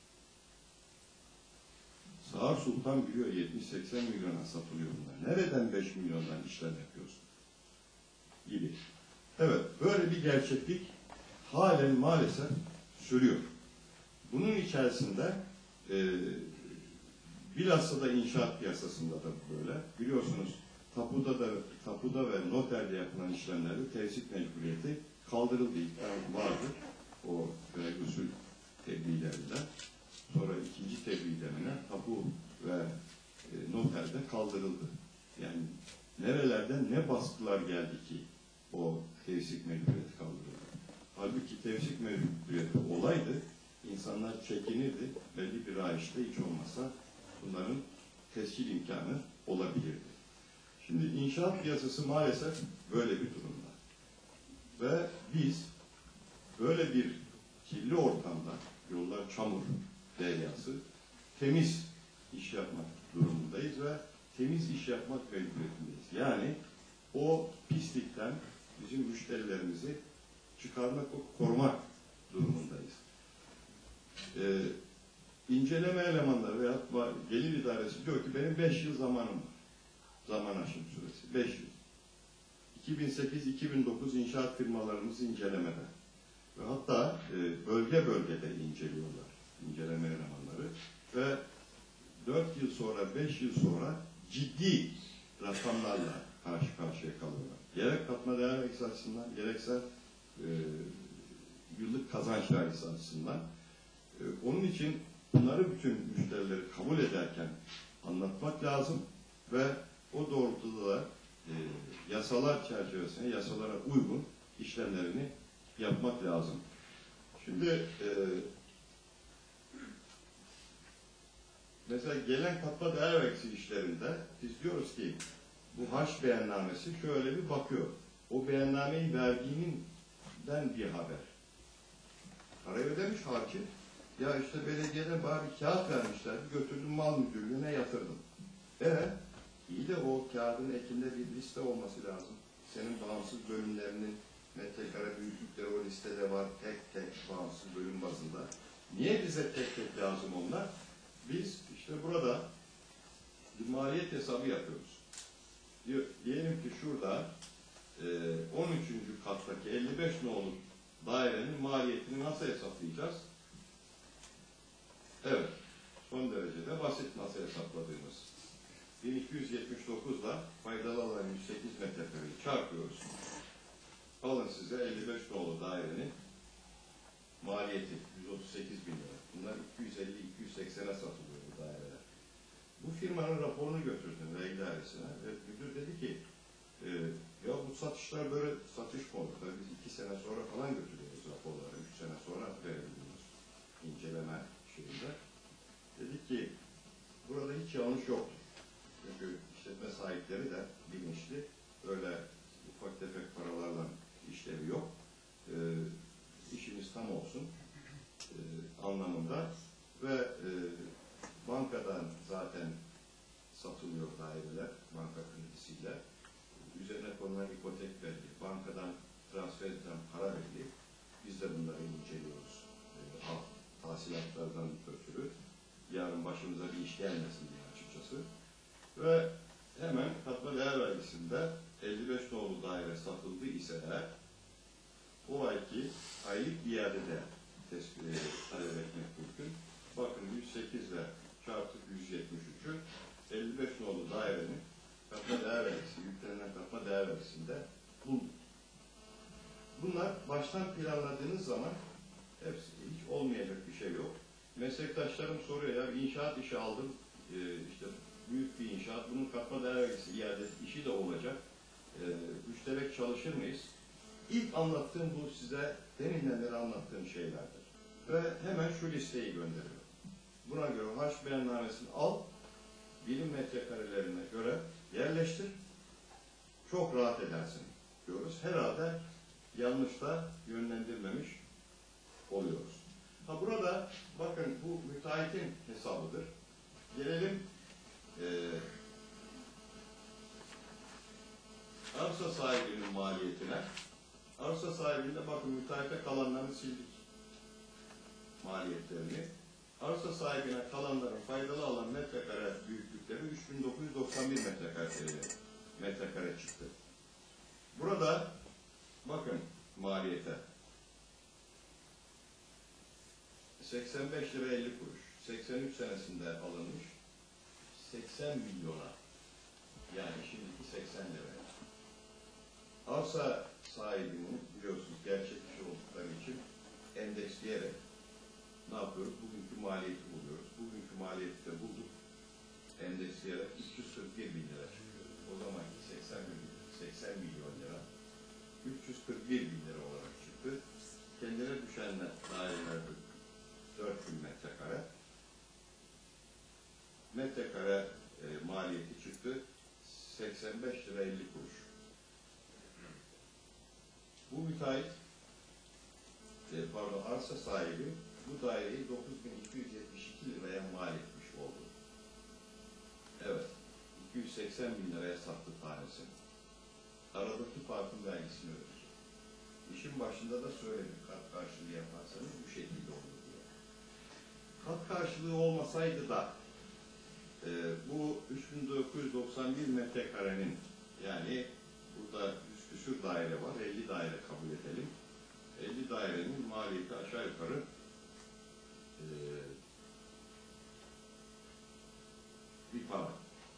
Sağır Sultan biliyor yetmiş seksen milyona satılıyor bunlar. Nereden beş milyondan işlem yapıyorsun? Gibi. Evet, böyle bir gerçeklik halen maalesef sürüyor. Bunun içerisinde e, Bilhassa da inşaat piyasasında da böyle. Biliyorsunuz tapuda da tapuda ve noterde yapılan işlemlerde tevsik mecburiyeti kaldırıldı. İlk vardı o e, usul tebliğlerinden. Sonra ikinci tebliğlerine tapu ve e, noterde kaldırıldı. Yani nerelerden ne baskılar geldi ki o tevsik mecburiyeti kaldırıldı. Halbuki tevsik mecburiyeti olaydı, insanlar çekinirdi, belli bir rayişte hiç olmasa bunların tescil imkanı olabilirdi. Şimdi inşaat piyasası maalesef böyle bir durumda. Ve biz böyle bir kirli ortamda, yollar çamur deryası, temiz iş yapmak durumundayız ve temiz iş yapmak mecburiyetindeyiz. Yani o pislikten bizim müşterilerimizi çıkarmak, korumak durumundayız. Ee, inceleme elemanları veya gelir idaresi diyor ki benim beş yıl zamanım var. Zaman aşım süresi. beş yıl. iki bin sekiz iki bin dokuz inşaat firmalarımız incelemede. Ve hatta e, bölge bölgede inceliyorlar inceleme elemanları. Ve dört yıl sonra, beş yıl sonra ciddi rakamlarla karşı karşıya kalıyorlar. Gerek katma değer vergisi açısından, gerekse e, yıllık kazanç vergisi açısından. E, onun için bunları bütün müşterileri kabul ederken anlatmak lazım ve o doğrultuda da e, yasalar çerçevesine, yasalara uygun işlemlerini yapmak lazım. Şimdi e, mesela gelen katma değer vergisi işlerinde biz diyoruz ki bu haş beyannamesi şöyle bir bakıyor. O beyannameyi verdiğinden bir haber. Parayı ödemiş hakim. Ya işte belediyeden bana bir kağıt vermişlerdi. Götürdüm mal müdürlüğüne yatırdım. Evet. İyi de o kağıdın ekinde bir liste olması lazım. Senin bağımsız bölümlerinin metrekare büyüklükleri o listede var. Tek tek bağımsız bölüm bazında. Niye bize tek tek lazım onlar? Biz işte burada bir maliyet hesabı yapıyoruz. Diyor, diyelim ki şurada e, on üçüncü kattaki elli beş nolu dairenin maliyetini nasıl hesaplayacağız? Evet. Son derecede basit nasıl hesapladığımız. bin iki yüz yetmiş dokuz'la faydalı alan yüz sekiz metrekareyi çarpıyoruz. Alın size elli beş nolu dairenin maliyeti yüz otuz sekiz bin lira. Bunlar iki yüz elli iki yüz seksen'e satılıyor bu daireler. Bu firmanın raporunu götürdüm vergi dairesine ve müdür dedi ki e, ya bu satışlar böyle satış konusunda biz iki sene sonra falan götürüyoruz raporları. Üç sene sonra verebiliyoruz inceleme şeyinde. Dedi ki burada hiç yanlış yoktur. Çünkü işletme sahipleri de bilinçli. Öyle ufak tefek paralarla işleri yok. E, işimiz tam olsun e, anlamında ve e, bankadan zaten satılıyor daireler, banka kredisiyle. Üzerine konulan ipotek vergi, bankadan transfer edilen para vergi. Biz de bunları inceliyoruz. E, tahsilatlardan ötürü. Yarın başımıza bir iş gelmesin diye açıkçası. Ve hemen katma değer vergisinde elli beş nolu daire satıldı ise eğer o ayki aylık iadede tespit talep etmek mümkün. Bakın yüz sekiz ile çarpı yüz yetmiş üç'ü elli beş nolu dairenin katma değer vergisi, yüklenen katma değer vergisinde bulduk. Bunlar baştan planladığınız zaman hepsi hiç olmayacak bir şey yok. Meslektaşlarım soruyor ya inşaat işi aldım, ee, işte büyük bir inşaat, bunun katma değer vergisi iade işi de olacak. Ee, müşterek çalışır mıyız? İlk anlattığım bu size deminden beri anlattığım şeylerdir. Ve hemen şu listeyi gönderiyorum. Buna göre haş beyannamesini al, birim metrekarelerine göre yerleştir, çok rahat edersin diyoruz. Herhalde yanlış da yönlendirmemiş oluyoruz. Ha burada bakın bu müteahhitin hesabıdır. Gelelim e, arsa sahibinin maliyetine. Arsa sahibinde bakın müteahhite kalanlarını sildik maliyetlerini. Arsa sahibine kalanların faydalı alan metrekare büyüklükleri üç bin dokuz yüz doksan bir metrekare, metrekare çıktı. Burada bakın maliyete seksen beş lira elli kuruş seksen üç senesinde alınmış seksen milyona, yani şimdiki seksen liraya. Arsa sahibinin biliyorsunuz gerçekçi oldukları için endeksleyerek ne yapıyoruz? Bugünkü maliyeti buluyoruz. Bugünkü maliyeti de bulduk. Endeksleyerek üç yüz kırk bir bin lira çıkıyor. O zamanki seksen milyon lira üç yüz kırk bir bin lira olarak çıktı. Kendine düşen dairelerde dört bin metrekare. Metrekare e, maliyeti çıktı. seksen beş lira elli kuruş. Bu müteahhit, e, pardon arsa sahibi bu daireyi dokuz bin iki yüz yetmiş iki liraya mal etmiş oldu. Evet, iki yüz seksen bin liraya sattı tanesini. Aradaki farkın vergisini ödeyecek. İşin başında da söyledim, kat karşılığı yaparsanız bu şekilde olur diye. Kat karşılığı olmasaydı da e, bu üç bin dokuz yüz doksan bir metrekarenin, yani burada yüz küsur daire var, elli daire kabul edelim. elli dairenin maliyeti aşağı yukarı e, bir para.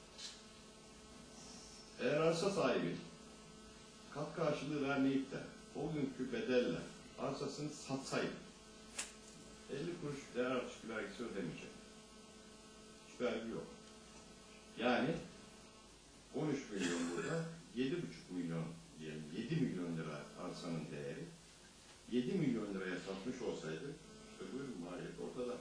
Eğer arsa sahibi kat karşılığı vermeyip de o günkü bedelle arsasını satsaydı elli kuruş değer artışı vergisi ödemeyecek. Hiç vergi yok. Yani on üç milyon burada, yedi buçuk milyon diyelim, yedi milyon lira arsanın değeri. yedi milyon liraya satmış olsaydı, işte buyurun maliyet ortada.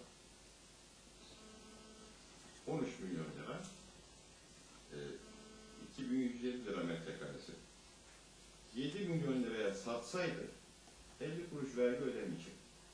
on üç milyon lira, e, iki bin yüz yedi lira metrekaresi. yedi milyon liraya satsaydı, elli kuruş vergi ödemeyecek.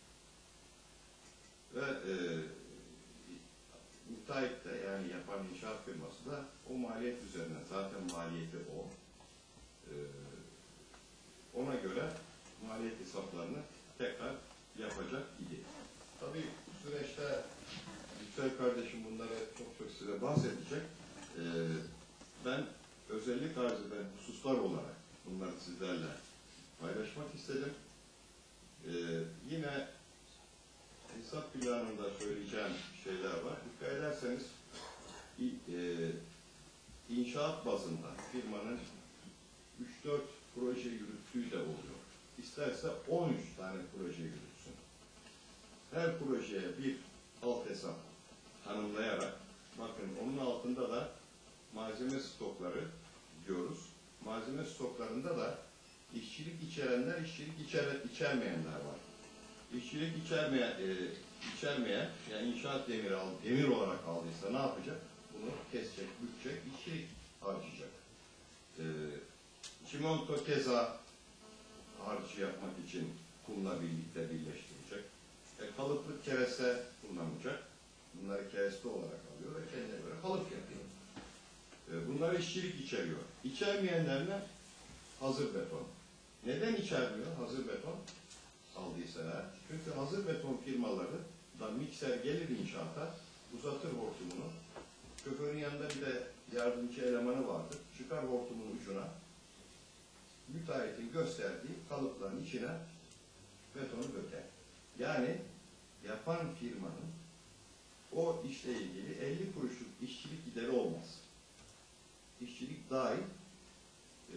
Ve e, müteahhit de, yani yapan inşaat firması da o maliyet üzerinden, zaten maliyeti o. E, ona göre maliyet hesaplarını tekrar yapacak idi. Tabii bu süreçte Yüksel kardeşim bunları çok çok size bahsedecek. Ee, ben özellik arz eden hususlar olarak bunları sizlerle paylaşmak istedim. Ee, yine hesap planında söyleyeceğim şeyler var. Dikkat ederseniz e, inşaat bazında firmanın üç dört proje yürüttüğü de oluyor. İsterse on üç tane proje yürütsün. Her projeye bir alt hesap tanımlayarak, bakın onun altında da malzeme stokları diyoruz. Malzeme stoklarında da işçilik içerenler, işçilik içer, içermeyenler var. İşçilik içermeyen, e, içermeyen, yani inşaat demiri al, demir olarak aldıysa ne yapacak? Bunu kesecek, bükecek, işçilik harcayacak. E, çimento keza harcı yapmak için kumla birlikte birleştirecek. E, kalıplık kereste kullanacak. Bunları kereste olarak alıyor ve kendine göre kalıp yapıyor. E, bunlar işçilik içeriyor. İçermeyenlerine hazır beton. Neden içermiyor hazır beton? Aldıysa eğer. Çünkü hazır beton firmaları da mikser gelir inşaata, uzatır hortumunu. Şoförün yanında bir de yardımcı elemanı vardır. Çıkar hortumun ucuna, müteahhitin gösterdiği kalıpların içine betonu döker. Yani yapan firmanın o işle ilgili elli kuruşluk işçilik gideri olmaz. İşçilik dahil e,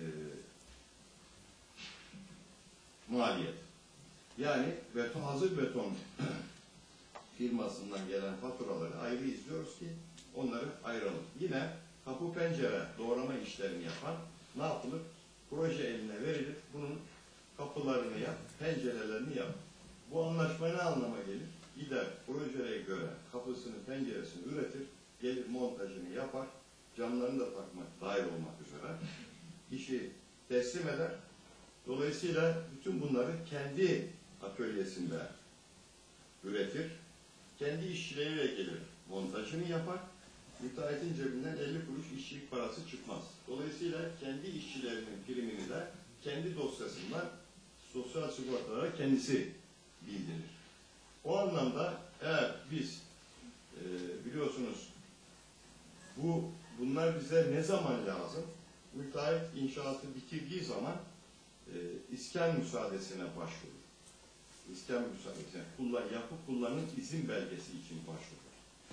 maliyet. Yani beton, hazır beton firmasından gelen faturaları ayrı izliyoruz ki onları ayıralım. Yine kapı pencere doğrama işlerini yapan ne yapılır? Proje eline verilir. Bunun kapılarını yap, pencerelerini yap. Bu anlaşma ne anlama gelir? Gider projeye göre kapısını, penceresini üretir, gelir montajını yapar, camlarını da takmak dahil olmak üzere işi teslim eder. Dolayısıyla bütün bunları kendi atölyesinde üretir, kendi işçileriyle gelir, montajını yapar, müteahhitin cebinden elli kuruş işçilik parası çıkmaz. Dolayısıyla kendi işçilerinin primini de kendi dosyasından sosyal sigortalara kendisi bildirir. O anlamda eğer biz e, biliyorsunuz bu bunlar bize ne zaman lazım? Müteahhit inşaatı bitirdiği zaman e, iskan müsaadesine başvurur. İskan müsaadesine, kullan, yapı kullanım izin belgesi için başvurur.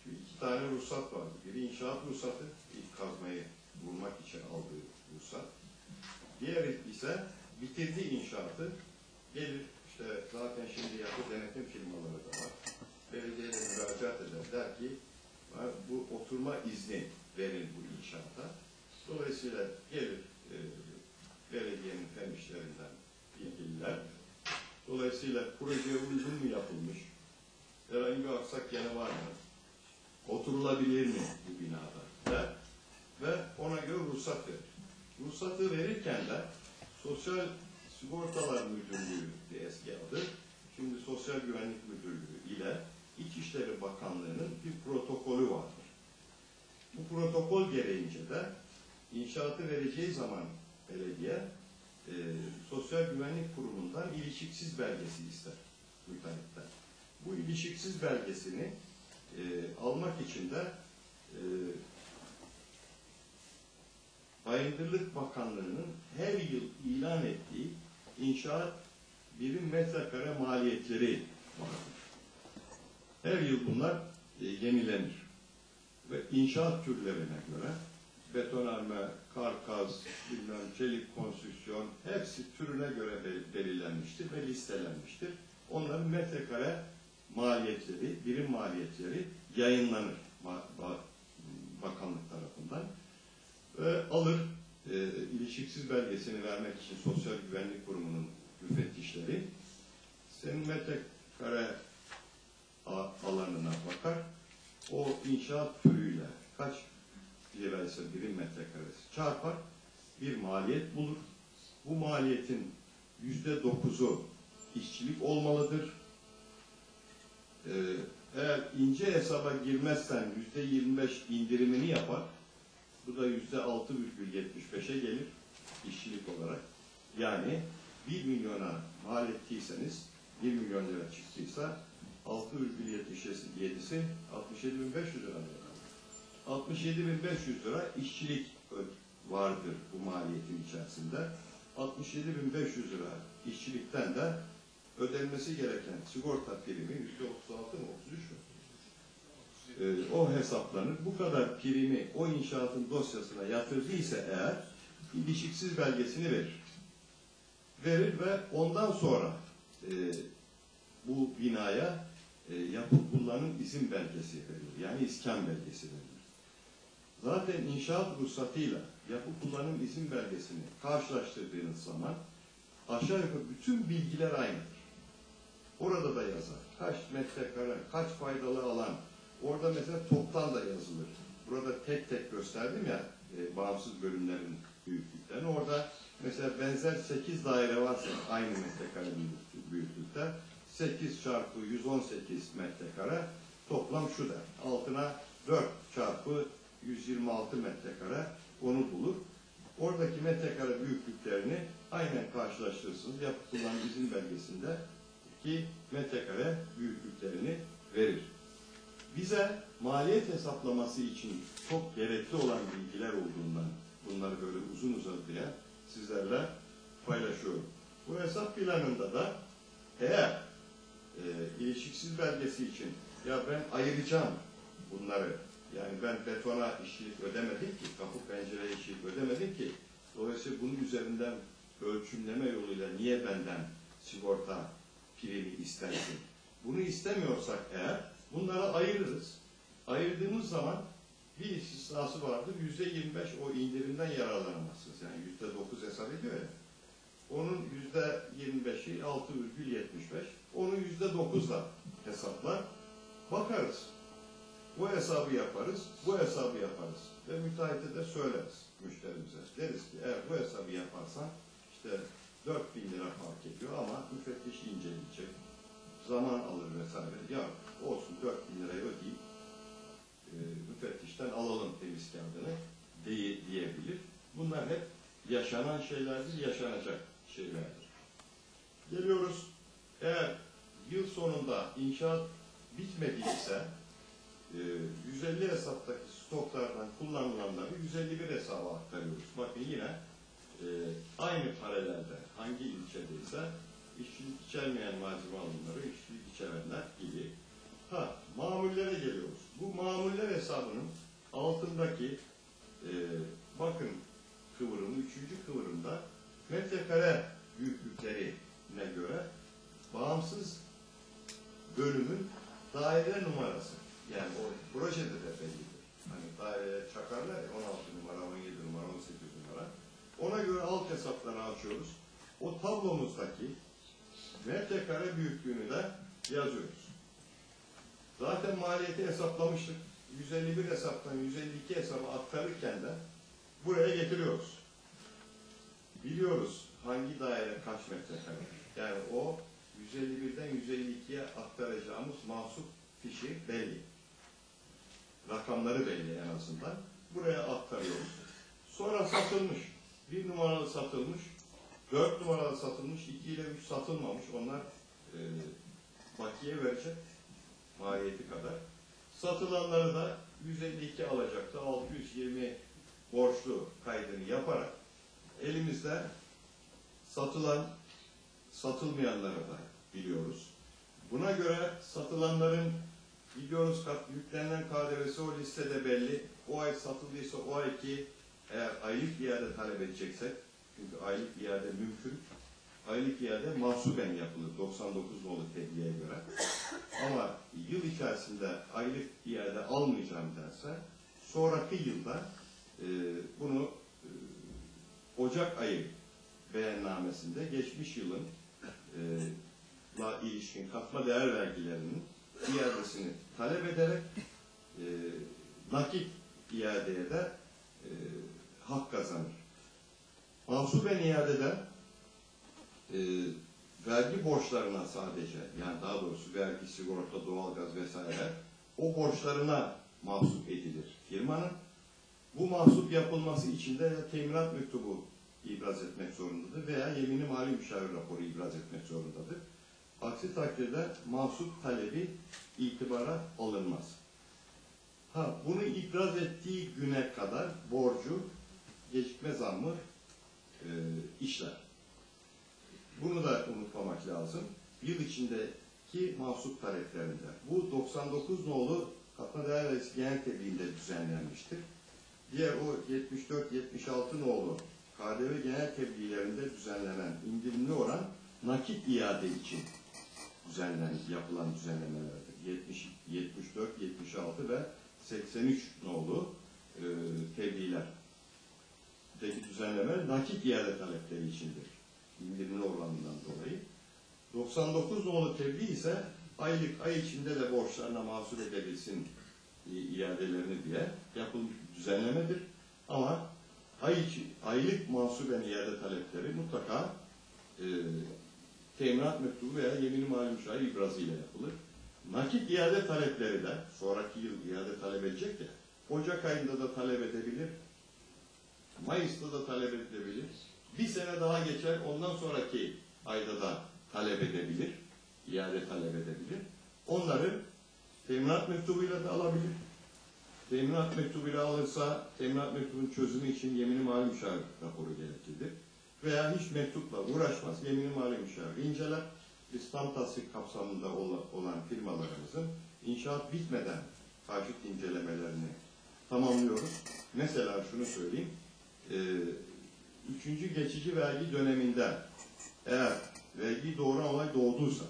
Şimdi iki tane ruhsat vardı. Biri inşaat ruhsatı, ilk kazmayı vurmak için aldığı ruhsat. Diğeri ise bitirdiği inşaatı gelir, işte zaten şimdi yapı denetim firmaları da var. Belediyeye müracaat eder, der ki bu oturma izni verin bu inşaata. Dolayısıyla gelir e, belediyenin fen işlerinden ilgililer. Dolayısıyla projeye uygun mu yapılmış? Herhangi bir aksak yanı var mı? Oturulabilir mi bu binada? Der. Ve ona göre ruhsat verir. Ruhsatı verirken de Sosyal Sigortalar Müdürlüğü diye eski adı, şimdi Sosyal Güvenlik Müdürlüğü ile İçişleri Bakanlığı'nın bir protokolü vardır. Bu protokol gereğince de inşaatı vereceği zaman belediye e, Sosyal Güvenlik Kurumu'ndan ilişiksiz belgesi ister müteahhitten. Bu ilişiksiz belgesini e, almak için de e, Bayındırlık Bakanlığı'nın her yıl ilan ettiği inşaat birim metrekare maliyetleri vardır. Her yıl bunlar e, yenilenir. Ve inşaat türlerine göre betonarme, karkaz, bilmem, çelik konstrüksiyon hepsi türüne göre belirlenmiştir ve listelenmiştir. Onların metrekare maliyetleri, birim maliyetleri yayınlanır bakanlık tarafından. Ve alır, e, ilişiksiz belgesini vermek için Sosyal Güvenlik Kurumu'nun müfettişleri senin metrekare alanına bakar, o inşaat türüyle kaç liraysa birim metrekaresi çarpar, bir maliyet bulur. Bu maliyetin yüzde dokuzu işçilik olmalıdır. Ee, eğer ince hesaba girmezsen yüzde yirmi beş indirimini yapar. Bu da yüzde altı virgül yetmiş beşe gelir işçilik olarak. Yani bir milyona mal ettiyseniz, bir milyon lira çıktıysa altı virgül yetmiş yedisi altmış yedi bin beş yüz lira. altmış yedi bin beş yüz lira işçilik vardır bu maliyetin içerisinde. altmış yedi bin beş yüz lira işçilikten de ödenmesi gereken sigorta primi yüzde otuz altı mı otuz üç mü? Ee, o hesaplanır. Bu kadar primi o inşaatın dosyasına yatırdıysa eğer ilişiksiz belgesini verir. Verir ve ondan sonra e, bu binaya e, yapı kullanım izin belgesi verilir. Yani iskan belgesi verilir. Zaten inşaat ruhsatıyla yapı kullanım izin belgesini karşılaştırdığınız zaman aşağı yukarı bütün bilgiler aynıdır. Orada da yazar. Kaç metrekare, kaç faydalı alan. Orada mesela toptan da yazılır. Burada tek tek gösterdim ya e, bağımsız bölümlerin büyüklüklerini. Orada mesela benzer sekiz daire varsa aynı metrekare büyüklükte sekiz çarpı yüz on sekiz metrekare toplam şu der. Altına dört çarpı yüz yirmi altı metrekare onu bulur. Oradaki metrekare büyüklüklerini aynen karşılaştırırsınız. Yapı kullanım izin belgesinde ki metrekare büyüklüklerini verir. Bize maliyet hesaplaması için çok gerekli olan bilgiler olduğundan bunları böyle uzun uzadıya sizlerle paylaşıyorum. Bu hesap planında da eğer e, ilişiksiz belgesi için ya ben ayıracağım bunları, yani ben betona işçilik ödemedim ki, kapı pencere işçilik ödemedim ki, dolayısıyla bunun üzerinden ölçümleme yoluyla niye benden sigorta primi istersin? Bunu istemiyorsak eğer bunları ayırırız. Ayırdığımız zaman bir istisnası vardır. Yüzde yirmi beş o indirimden yararlanamazsınız. Yani yüzde dokuz hesap ediyor ya. Onun yüzde yirmi beşi altı virgül yetmiş beş. Onu yüzde dokuzla hesaplar. Bakarız. Bu hesabı yaparız. Bu hesabı yaparız. Ve müteahhite de söyleriz müşterimize. Deriz ki eğer bu hesabı yaparsan işte dört bin lira fark ediyor ama müfettiş inceleyecek. Zaman alır vesaire. Ya olsun dört bin lirayı ödeyip e, müfettişten alalım temiz kağıdını diye, diyebilir. Bunlar hep yaşanan şeylerdir, yaşanacak şeylerdir. Geliyoruz. Eğer yıl sonunda inşaat bitmediyse e, yüz elli hesaptaki stoklardan kullanılanları yüz elli bir hesaba aktarıyoruz. Bakın yine e, aynı paralelde hangi ilçedeyse işçilik içermeyen malzeme alımları, işçilik içerenler gibi. Ha, mamullere geliyoruz. Bu mamuller hesabının altındaki e, bakın kıvrımı, üçüncü kıvrımda metrekare büyüklüklerine göre bağımsız bölümün daire numarası. Yani o projede de bellidir. Hani daire çakarlar ya, on altı numara, on yedi numara, on sekiz numara. Ona göre alt hesapları açıyoruz. O tablomuzdaki metrekare büyüklüğünü de yazıyoruz. Zaten maliyeti hesaplamıştık. yüz elli bir hesaptan yüz elli iki hesaba aktarırken de buraya getiriyoruz. Biliyoruz hangi daire kaç metrekare. Yani o yüz elli birden yüz elli ikiye aktaracağımız mahsup fişi belli. Rakamları belli en azından. Buraya aktarıyoruz. Sonra satılmış. Bir numaralı satılmış. Dört numaralı satılmış. iki ile üç satılmamış. Onlar e, bakiye verecek. Maliyeti kadar. Satılanları da yüz elli iki alacaktı. altı yüz yirmi borçlu kaydını yaparak elimizde satılan, satılmayanları da biliyoruz. Buna göre satılanların biliyoruz yüklenen K D V'si o listede belli. O ay satıldıysa o ayki eğer aylık iade talep edeceksek, çünkü aylık iade mümkün, aylık iade mahsuben yapılır doksan dokuz nolu tebliğe göre. Ama yıl içerisinde aylık iade almayacağım derse, sonraki yılda e, bunu e, Ocak ayı beyannamesinde geçmiş yılın e, la ilişkin katma değer vergilerinin iadesini talep ederek e, nakit iadeye de e, hak kazanır. Mansuben iadede e, vergi borçlarına sadece, yani daha doğrusu vergi, sigorta, doğalgaz vesaire o borçlarına mahsup edilir firmanın. Bu mahsup yapılması için de ya teminat mektubu ibraz etmek zorundadır veya yemini mali müşavir raporu ibraz etmek zorundadır. Aksi takdirde mahsup talebi itibara alınmaz. Ha, bunu ibraz ettiği güne kadar borcu gecikme zammı e, işler. Bunu da unutmamak lazım. Yıl içindeki mahsup taleplerinde. Bu doksan dokuz nolu katma değer vergisi genel tebliğinde düzenlenmiştir. Diğer o yetmiş dört yetmiş altı nolu K D V genel tebliğlerinde düzenlenen indirimli oran nakit iade için düzenlen, yapılan düzenlemelerdir. yetmiş, yetmiş dört, yetmiş altı ve seksen üç nolu e, tebliğler. Buradaki düzenleme nakit iade talepleri içindir. İndirimli oranından dolayı. doksan dokuz nolu tebliğ ise aylık, ay içinde de borçlarına mahsul edebilsin iadelerini diye yapılmış düzenlemedir. Ama ay içi, aylık mahsuben iade talepleri mutlaka e, teminat mektubu veya yemin-i mali müşavir ibrazıyla yapılır. Nakit iade talepleri de sonraki yıl iade talep edecek ya, Ocak ayında da talep edebilir, Mayıs'ta da talep edebilir, bir sene daha geçer, ondan sonraki ayda da talep edebilir, iade talep edebilir. Onları teminat mektubuyla da alabilir. Teminat mektubuyla alırsa, teminat mektubunun çözümü için yemin-i mali müşavir raporu gereklidir. Veya hiç mektupla uğraşmaz, yemin-i mali müşavir inceler. Biz tam tasdik kapsamında olan firmalarımızın inşaat bitmeden karşıt incelemelerini tamamlıyoruz. Mesela şunu söyleyeyim, e, üçüncü geçici vergi döneminde eğer vergi doğuran olay doğduysa,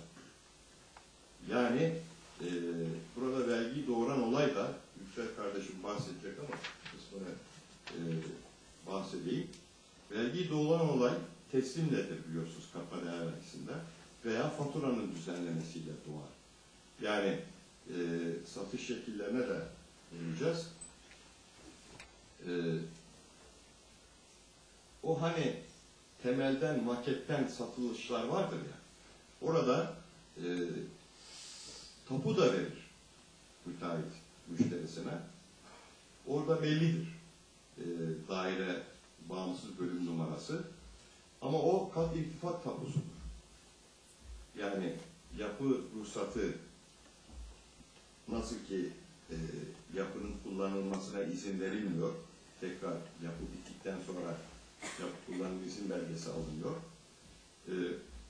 yani e, burada vergi doğuran olay da Yüksel kardeşim bahsedecek ama kısmını e, bahsedeyim. Vergi doğuran olay teslimledir biliyorsunuz katma değer vergisinde veya faturanın düzenlemesiyle doğar. Yani e, satış şekillerine de değineceğiz. E, o hani temelden, maketten satılışlar vardır ya, orada e, tapu da verir müteahhit müşterisine. Orada bellidir e, daire bağımsız bölüm numarası. Ama o kat irtifak tapusudur. Yani yapı ruhsatı nasıl ki e, yapının kullanılmasına izin verilmiyor, tekrar yapı bittikten sonra yapı kullanım izin belgesi alınıyor. E,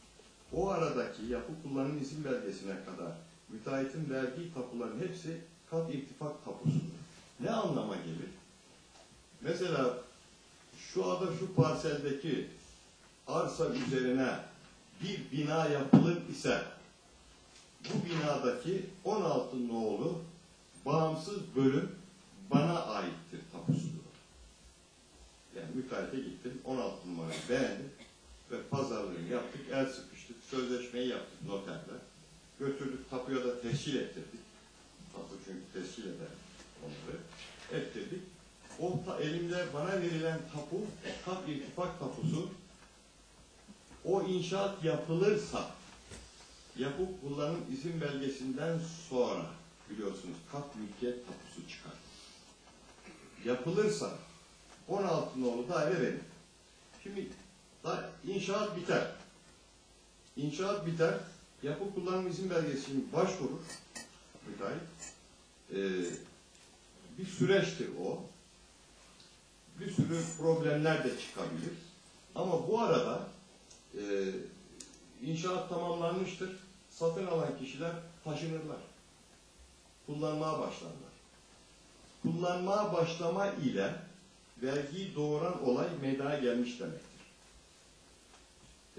o aradaki yapı kullanım izin belgesine kadar müteahhitin verdiği tapuların hepsi kat irtifak tapusudur. Ne anlama gelir? Mesela şu ada şu parseldeki arsa üzerine bir bina yapılır ise bu binadaki on altı nolu bağımsız bölüm bana aittir tapusudur. Yani müteahhite gittim, on altı numarayı beğendim ve pazarlığını yaptık, el sıkıştık, sözleşmeyi yaptık noterle. Götürdük, tapuya da tescil ettirdik. Tapu çünkü tescil eder onları. Ettirdik. O ta, elimde bana verilen tapu, kat irtifak tapusu, o inşaat yapılırsa, yapı kullanım izin belgesinden sonra biliyorsunuz kat mülkiyet tapusu çıkar. Yapılırsa on altı nolu daire benim. Şimdi da inşaat biter. İnşaat biter. Yapı kullanım izin belgesini başvurur. Müteahhit. Ee, bir süreçtir o. Bir sürü problemler de çıkabilir. Ama bu arada e, inşaat tamamlanmıştır. Satın alan kişiler taşınırlar. Kullanmaya başlarlar. Kullanmaya başlama ile vergiyi doğuran olay meydana gelmiş demektir. Ee,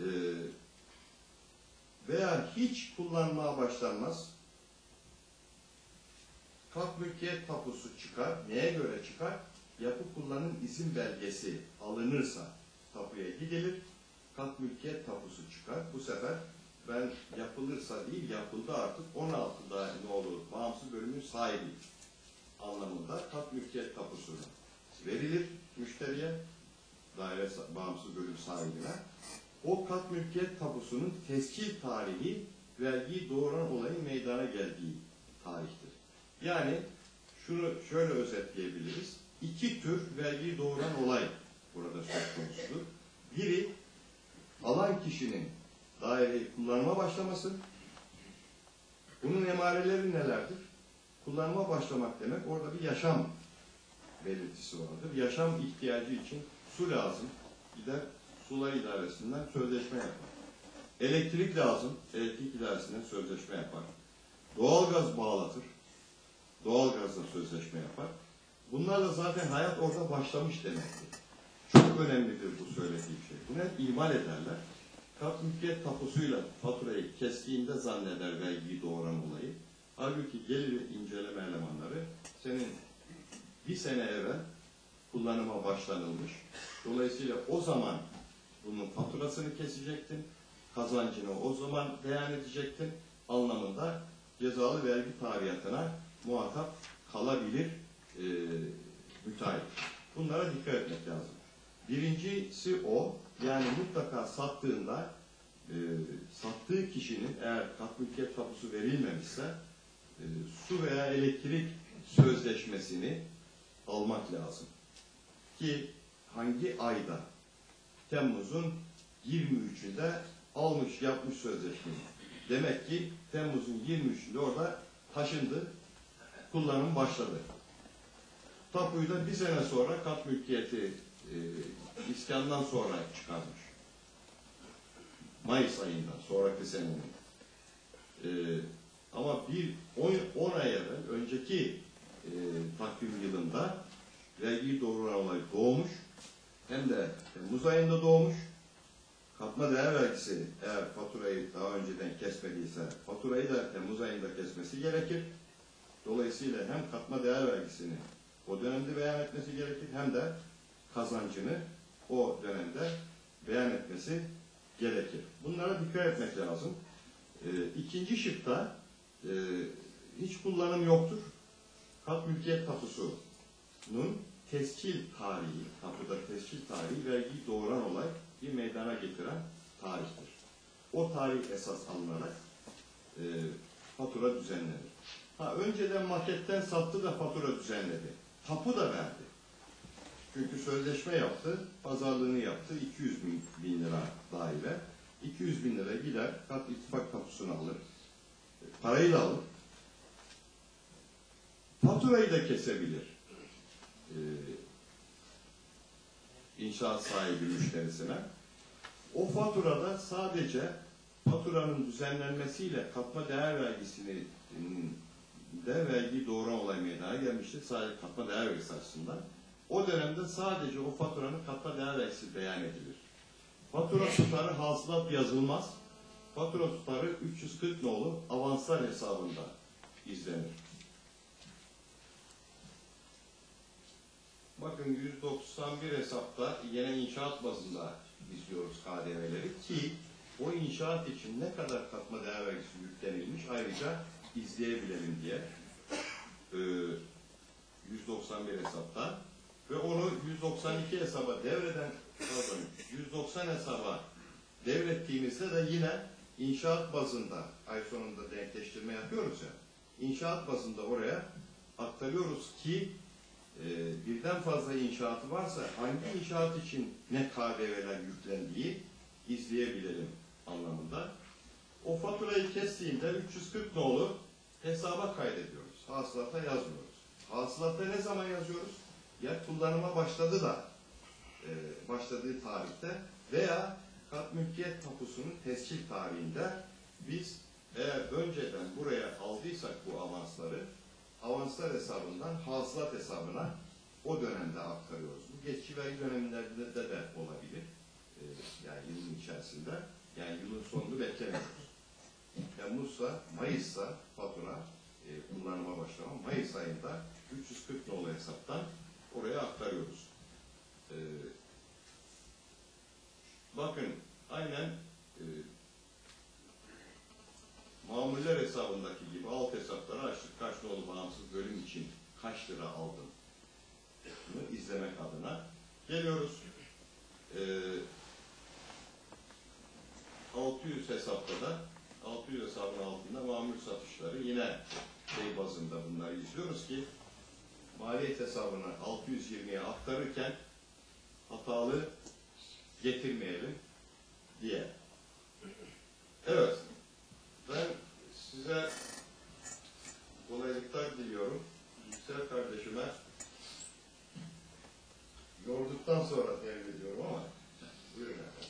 veya hiç kullanmaya başlanmaz. Kat mülkiyet tapusu çıkar. Neye göre çıkar? Yapı kullanım izin belgesi alınırsa tapuya gidilir. Kat mülkiyet tapusu çıkar. Bu sefer ben yapılırsa değil, yapıldı artık on altı da ne olur? Bağımsız bölümün sahibi anlamında kat mülkiyet tapusu verilir müşteriye, daire bağımsız bölüm sahibine. O kat mülkiyet tapusunun tescil tarihi vergiyi doğuran olayın meydana geldiği tarihtir. Yani şunu şöyle özetleyebiliriz. İki tür vergiyi doğuran olay burada söz konusudur. Biri, alan kişinin daireyi kullanıma başlaması. Bunun emareleri nelerdir? Kullanıma başlamak demek, orada bir yaşam belirtisi vardır. Yaşam ihtiyacı için su lazım. Gider sular idaresinden sözleşme yapar. Elektrik lazım. Elektrik idaresinden sözleşme yapar. Doğalgaz bağlatır. Doğalgazla sözleşme yapar. Bunlarla zaten hayat orada başlamış demektir. Çok önemlidir bu söylediğim şey. Bunu hep ihmal ederler. Kat mülkiyet tapusuyla faturayı kestiğinde zanneder vergiyi doğuran olayı. Halbuki gelir inceleme elemanları senin bir sene evvel kullanıma başlanılmış. Dolayısıyla o zaman bunun faturasını kesecektin, kazancını o zaman beyan edecektin anlamında cezalı vergi tarihiyatına muhatap kalabilir e, müteahhit. Bunlara dikkat etmek lazım. Birincisi o, yani mutlaka sattığında e, sattığı kişinin eğer kat mülkiyet tapusu verilmemişse e, su veya elektrik sözleşmesini almak lazım. Ki hangi ayda? Temmuz'un yirmi üçünde almış, yapmış sözleşmeyi. Demek ki Temmuz'un yirmi üçünde orada taşındı, kullanım başladı. Tapuyu da bir sene sonra kat mülkiyeti e, iskandan sonra çıkarmış. Mayıs ayından, sonraki senenin. E, ama bir on ay evvel, önceki e, takvim yılında vergiyi doğuran olay doğmuş. Hem de Temmuz ayında doğmuş. Katma değer vergisi eğer faturayı daha önceden kesmediyse faturayı da Temmuz ayında kesmesi gerekir. Dolayısıyla hem katma değer vergisini o dönemde beyan etmesi gerekir hem de kazancını o dönemde beyan etmesi gerekir. Bunlara dikkat etmek lazım. E, ikinci şıkta e, hiç kullanım yoktur. Kat mülkiyet tapusunun tescil tarihi, tapuda tescil tarihi vergiyi doğuran olay bir meydana getiren tarihtir. O tarih esas alınarak e, fatura düzenlenir. Ha, önceden maketten sattı da fatura düzenledi. Tapu da verdi. Çünkü sözleşme yaptı, pazarlığını yaptı, iki yüz bin lira daire. iki yüz bin lira gider, kat ittifak tapusunu alır. Parayı da alır. Faturayı da kesebilir. Ee, inşaat sahibi müşterisine. O faturada sadece faturanın düzenlenmesiyle katma değer vergisinin de vergi doğuran olay meydana gelmiştir. Sadece katma değer vergisi açısından. O dönemde sadece o faturanın katma değer vergisi beyan edilir. Fatura tutarı hasılat yazılmaz. Fatura tutarı üç yüz kırk nolu avanslar hesabında izlenir. Bakın yüz doksan bir hesapta yine inşaat bazında izliyoruz K D V'leri ki o inşaat için ne kadar katma değer vergisi yüklenilmiş ayrıca izleyebilelim diye ee, yüz doksan bir hesapta ve onu yüz doksan iki hesaba devreden pardon, yüz doksan hesaba devrettiğimizde de yine inşaat bazında ay sonunda denkleştirme yapıyoruz ya, inşaat bazında oraya aktarıyoruz ki e, birden fazla inşaatı varsa hangi inşaat için ne K D V'ler yüklendiği izleyebilelim anlamında. O faturayı kestiğinde üç yüz kırk nolu hesaba kaydediyoruz. Hasılata yazmıyoruz. Hasılata ne zaman yazıyoruz? Ya kullanıma başladı da e, başladığı tarihte veya kat mülkiyet tapusunun tescil tarihinde biz eğer önceden buraya aldıysak bu avansları avanslar hesabından hasılat hesabına o dönemde aktarıyoruz. Bu geçici vergi dönemlerinde de, de olabilir. E, yani yılın içerisinde. Yani yılın sonunu beklemiyoruz. Temmuz'sa, Mayıs'sa fatura e, kullanıma başlama Mayıs ayında üç yüz kırk nolu hesaptan oraya aktarıyoruz. E, bakın aynen e, mamuller hesabındaki gibi alt hesapları açtık. Kaç nolu bağımsız bölüm için kaç lira aldım bunu izlemek adına geliyoruz. E, altı yüz hesapta da altı yüz hesabın altında mamul satışları yine şey bazında bunları izliyoruz ki maliyet hesabına altı yüz yirmiye aktarırken hatalı getirmeyelim diye. Evet. Ben size kolaylıklar diliyorum. Yüksel kardeşime yorduktan sonra devrediyorum ama buyurun efendim.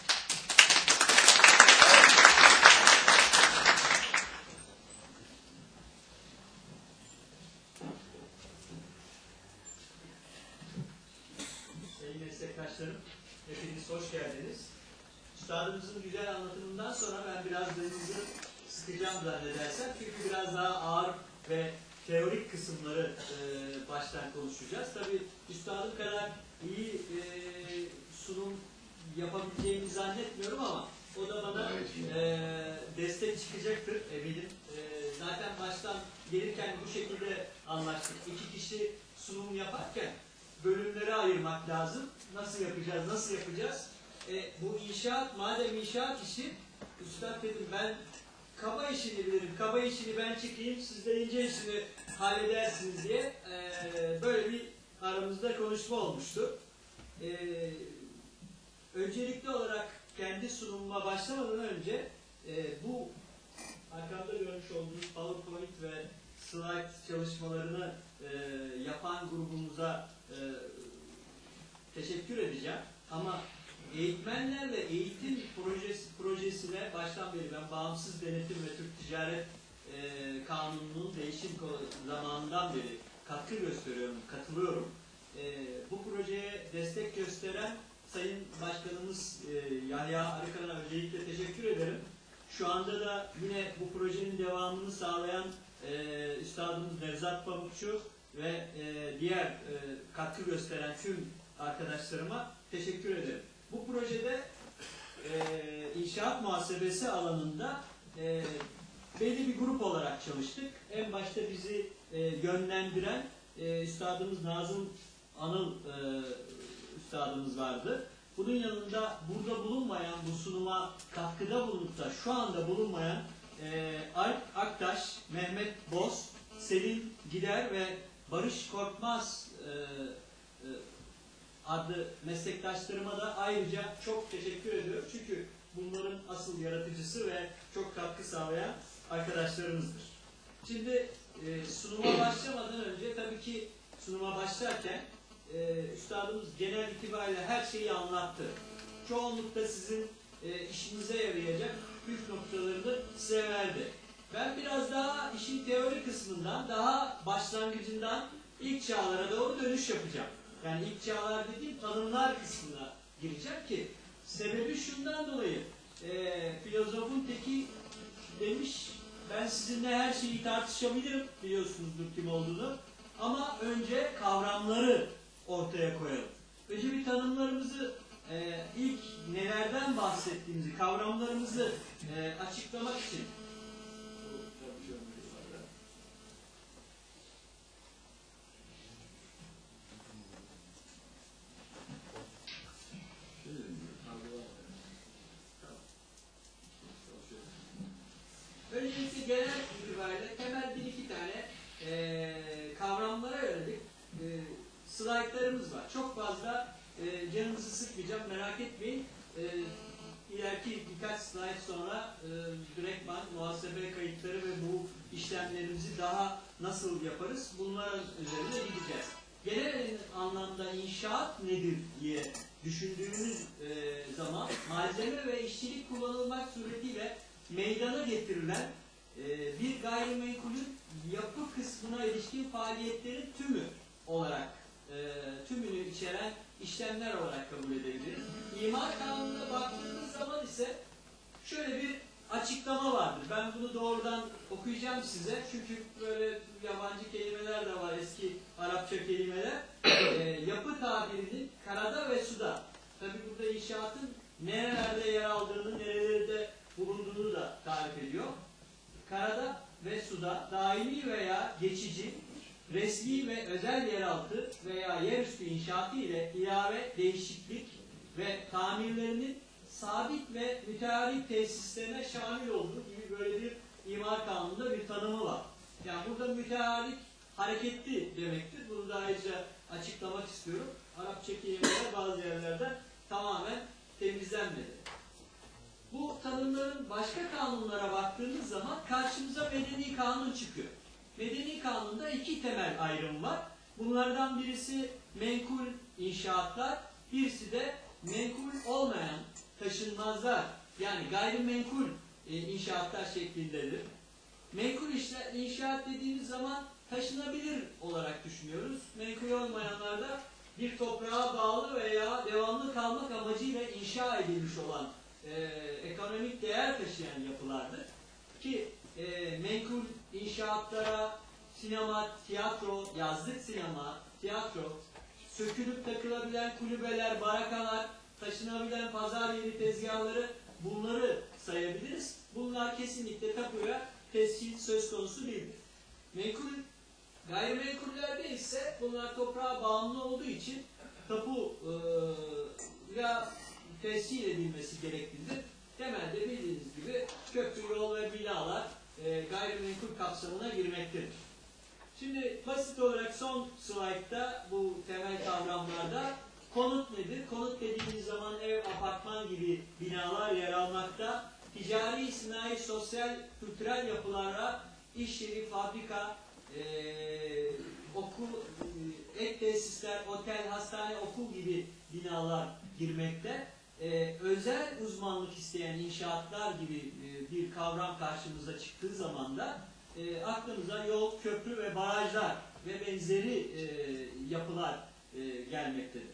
Meslektaşlarım, hepiniz hoş geldiniz. Üstadımızın güzel anlatımından sonra ben biraz denizi sıkacağım zannedersem. Çünkü biraz daha ağır ve teorik kısımları e, baştan konuşacağız. Tabii üstadım kadar iyi e, sunum yapabileceğimi zannetmiyorum ama o da bana e, destek çıkacaktır eminim. E, zaten baştan gelirken bu şekilde anlaştık. İki kişi sunum yaparken bölümlere ayırmak lazım. Nasıl yapacağız, nasıl yapacağız? E, bu inşaat, madem inşaat işi, üstad dedim ben kaba işini bilirim, kaba işini ben çıkayım, siz de ince işini halledersiniz diye e, böyle bir aramızda konuşma olmuştu. E, öncelikli olarak kendi sunumuma başlamadan önce e, bu arkamda görmüş olduğunuz PowerPoint ve slide çalışmalarını e, yapan grubumuza e, teşekkür edeceğim. Ama eğitmenlerle eğitim projesi, projesine baştan beri ben bağımsız denetim ve Türk Ticaret e, Kanunu'nun değişim zamanından beri katkı gösteriyorum, katılıyorum. E, bu projeye destek gösteren Sayın Başkanımız e, Yahya Arıkan'a öncelikle teşekkür ederim. Şu anda da yine bu projenin devamını sağlayan e, Üstadımız Nevzat Pamukçu ve e, diğer e, katkı gösteren tüm arkadaşlarıma teşekkür ederim. Bu projede e, inşaat muhasebesi alanında e, belli bir grup olarak çalıştık. En başta bizi e, yönlendiren e, Üstadımız Nazım Anıl e, Üstadımız vardı. Bunun yanında burada bulunmayan, bu sunuma katkıda bulunup da şu anda bulunmayan e, Alp Aktaş, Mehmet Boz, Selin Gider ve Barış Korkmaz e, e, adlı meslektaşlarıma da ayrıca çok teşekkür ediyorum. Çünkü bunların asıl yaratıcısı ve çok katkı sağlayan arkadaşlarımızdır. Şimdi e, sunuma başlamadan önce tabii ki sunuma başlarken e, üstadımız genel itibariyle her şeyi anlattı. Çoğunlukla sizin e, işinize yarayacak püf noktalarını size verdi. Ben biraz daha işin teori kısmından, daha başlangıcından ilk çağlara doğru dönüş yapacağım. Yani ilk çağlar dediğim tanımlar kısmına gireceğim ki sebebi şundan dolayı e, filozofun teki demiş, ben sizinle her şeyi tartışabilirim, biliyorsunuzdur kim olduğunu, ama önce kavramları ortaya koyalım. Önce bir tanımlarımızı, e, ilk nelerden bahsettiğimizi, kavramlarımızı e, açıklamak için öncelikle genel itibariyle temel bir iki tane e, kavramlara yönelik e, slaytlarımız var. Çok fazla e, canınızı sıkmayacağım, merak etmeyin. E, ileriki birkaç slayt sonra e, direktman muhasebe kayıtları ve bu işlemlerimizi daha nasıl yaparız bunların üzerine gideceğiz. Genel anlamda inşaat nedir diye düşündüğümüz e, zaman malzeme ve işçilik kullanılmak suretiyle meydana getirilen e, bir gayrimenkulün yapı kısmına ilişkin faaliyetlerin tümü olarak, e, tümünü içeren işlemler olarak kabul edebiliriz. İmar Kanunu'na baktığımız zaman ise şöyle bir açıklama vardır. Ben bunu doğrudan okuyacağım size. Çünkü böyle yabancı kelimeler de var, eski Arapça kelimeler. E, yapı tabirinin karada ve suda. Tabi burada inşaatın nerelerde yer aldığını, nerelerde bulunduğunu da tarif ediyor. Karada ve suda daimi veya geçici, resmi ve özel yeraltı veya yerüstü inşaatı ile ilave değişiklik ve tamirlerinin sabit ve müteahhit tesislerine şamil olduğu gibi böyle bir imar kanununda bir tanımı var. Yani burada müteahhit hareketli demektir. Bunu da ayrıca açıklamak istiyorum. Arapça kelimeler bazı yerlerde tamamen temizlenmedi. Bu tanımların başka kanunlara baktığımız zaman karşımıza medeni kanun çıkıyor. Medeni kanunda iki temel ayrım var. Bunlardan birisi menkul inşaatlar, birisi de menkul olmayan taşınmazlar, yani gayrimenkul e, inşaatlar şeklindedir. Menkul inşaat dediğimiz zaman taşınabilir olarak düşünüyoruz. Menkul olmayanlarda bir toprağa bağlı veya devamlı kalmak amacıyla inşa edilmiş olan e, ekonomik değer taşıyan yapılardır. Ki e, menkul inşaatlara sinema, tiyatro, yazlık sinema, tiyatro, sökülüp takılabilen kulübeler, barakalar, taşınabilen pazar yeri tezgahları, bunları sayabiliriz. Bunlar kesinlikle tapuya tescil söz konusu değildir. Menkul, gayrimenkullerde ise bunlar toprağa bağımlı olduğu için tapu e, ya tescil edilmesi gereklidir. Temelde bildiğiniz gibi köprü, yol ve binalar e, gayrimenkul kapsamına girmektedir. Şimdi basit olarak son slaytta bu temel kavramlarda konut nedir? Konut dediğimiz zaman ev, apartman gibi binalar yer almakta. Ticari, sanayi, sosyal, kültürel yapılara iş yeri, fabrika, e, okul, e, ek tesisler, otel, hastane, okul gibi binalar girmekte. Ee, özel uzmanlık isteyen inşaatlar gibi e, bir kavram karşımıza çıktığı zaman da e, aklımıza yol, köprü ve barajlar ve benzeri e, yapılar e, gelmektedir.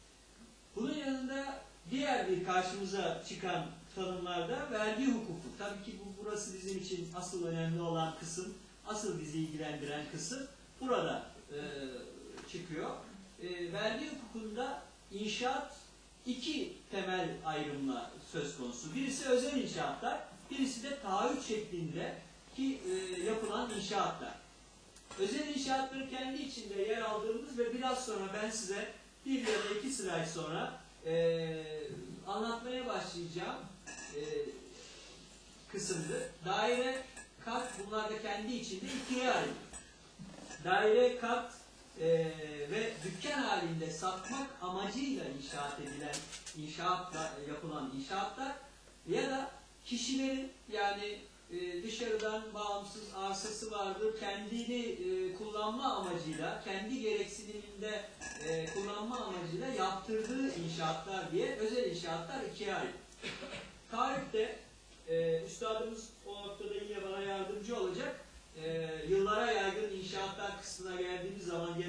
Bunun yanında diğer bir karşımıza çıkan tanımlarda vergi hukuku. Tabii ki bu burası bizim için asıl önemli olan kısım, asıl bizi ilgilendiren kısım burada e, çıkıyor. E, vergi hukukunda inşaat iki temel ayrımla söz konusu. Birisi özel inşaatlar, birisi de taahhüt şeklinde ki e, yapılan inşaatlar. Özel inşaatları kendi içinde yer aldığımız ve biraz sonra ben size bir ya da iki slide sonra e, anlatmaya başlayacağım e, kısımdır. Daire, kat, bunlar da kendi içinde ikiye ayrılır. Daire, kat e, ve dükkan halinde satmak amacıyla inşaat edilen, inşaatla yapılan inşaatlar ya da kişilerin, yani e, dışarıdan bağımsız arsası vardır, kendini e, kullanma amacıyla, kendi gereksiniminde e, kullanma amacıyla yaptırdığı inşaatlar diye özel inşaatlar ikiye ayrılır. Tarihte e, üstadımız o noktada yine bana yardımcı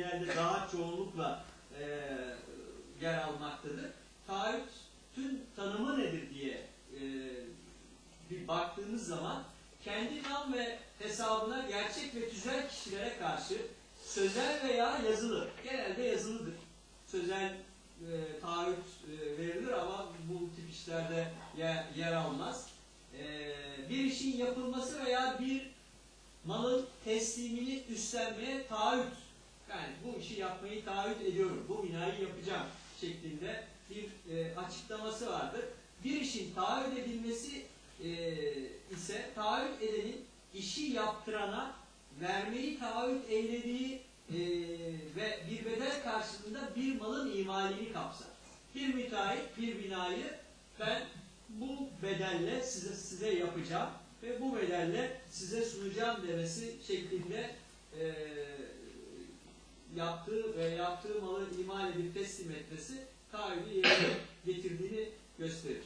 genelde daha çoğunlukla e, yer almaktadır. Taahhütün tanımı nedir diye e, bir baktığımız zaman kendi nam ve hesabına gerçek ve tüzel kişilere karşı sözel veya yazılı, genelde yazılıdır. Sözel e, taahhüt e, verilir ama bu tip işlerde yer, yer almaz. E, bir işin yapılması veya bir malın teslimini üstlenmeye taahhüt, yani bu işi yapmayı taahhüt ediyorum, bu binayı yapacağım şeklinde bir e, açıklaması vardır. Bir işin taahhüt edilmesi e, ise taahhüt edenin işi yaptırana vermeyi taahhüt eylediği e, ve bir bedel karşılığında bir malın imalini kapsar. Bir müteahhit bir binayı ben bu bedelle size size yapacağım ve bu bedelle size sunacağım demesi şeklinde e, yaptığı ve yaptığı malı imal edip teslim etmesi taahhüdü yerine getirdiğini gösterir.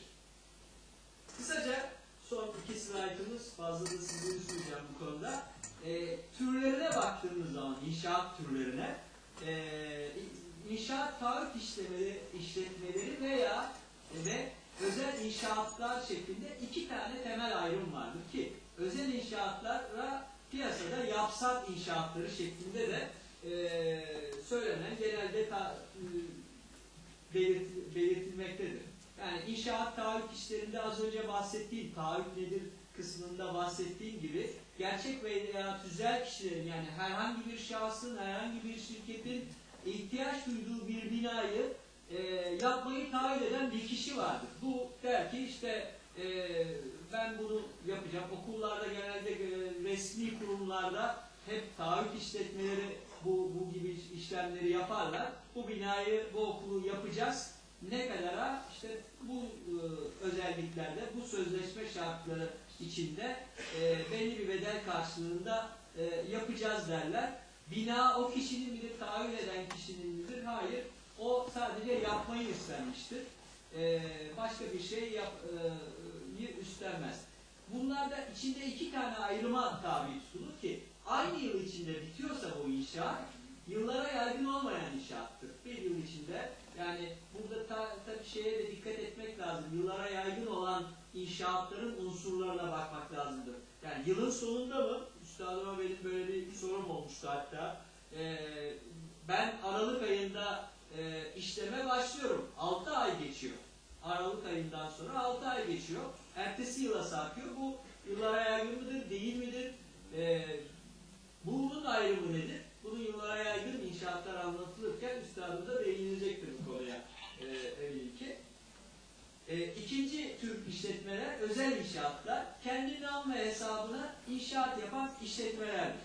Kısaca son iki slaytımız, fazla da sizi üzmeyeceğim bu konuda. E, türlerine baktığımız zaman, inşaat türlerine, e, inşaat taahhüt işlemeleri, işletmeleri veya ve özel inşaatlar şeklinde iki tane temel ayrım vardır ki özel inşaatlara piyasada yapsat inşaatları şeklinde de e, söylenen genelde ta, e, belirt, belirtilmektedir. Yani inşaat taahhüt işlerinde az önce bahsettiğim taahhüt nedir kısmında bahsettiğim gibi gerçek veya tüzel kişilerin, yani herhangi bir şahsın, herhangi bir şirketin ihtiyaç duyduğu bir binayı e, yapmayı taahhüt eden bir kişi vardır. Bu der ki işte e, ben bunu yapacağım. Okullarda genelde e, resmi kurumlarda hep taahhüt işletmeleri bu, bu gibi işlemleri yaparlar. Bu binayı, bu okulu yapacağız. Ne kadara? İşte bu e, özelliklerde, bu sözleşme şartları içinde e, belli bir bedel karşılığında e, yapacağız derler. Bina o kişinin midir, taahhüt eden kişinin midir? Hayır. O sadece yapmayı üstlenmiştir. E, başka bir şey yap, e, üstlenmez. Bunlarda içinde iki tane ayrıma tabi tutulur ki aynı yıl içinde bitiyorsa bu inşaat, yıllara yaygın olmayan inşaattır. Bir yıl içinde, yani burada ta, tabii şeye de dikkat etmek lazım. Yıllara yaygın olan inşaatların unsurlarına bakmak lazımdır. Yani yılın sonunda mı? Üstadıma benim böyle bir sorum olmuştu hatta. Ee, ben Aralık ayında e, işleme başlıyorum. altı ay geçiyor. Aralık ayından sonra altı ay geçiyor. Ertesi yıla sarkıyor. Bu yıllara yaygın mıdır, değil midir? Ee, bunun ayrımı nedir? Bunun yıllara yaygın inşaatlar anlatılırken üstadım da değinilecektir bu konuya e, eminim ki. E, ikinci tür işletmeler özel inşaatlar. Kendi nam ve hesabına inşaat yapan işletmelerdir.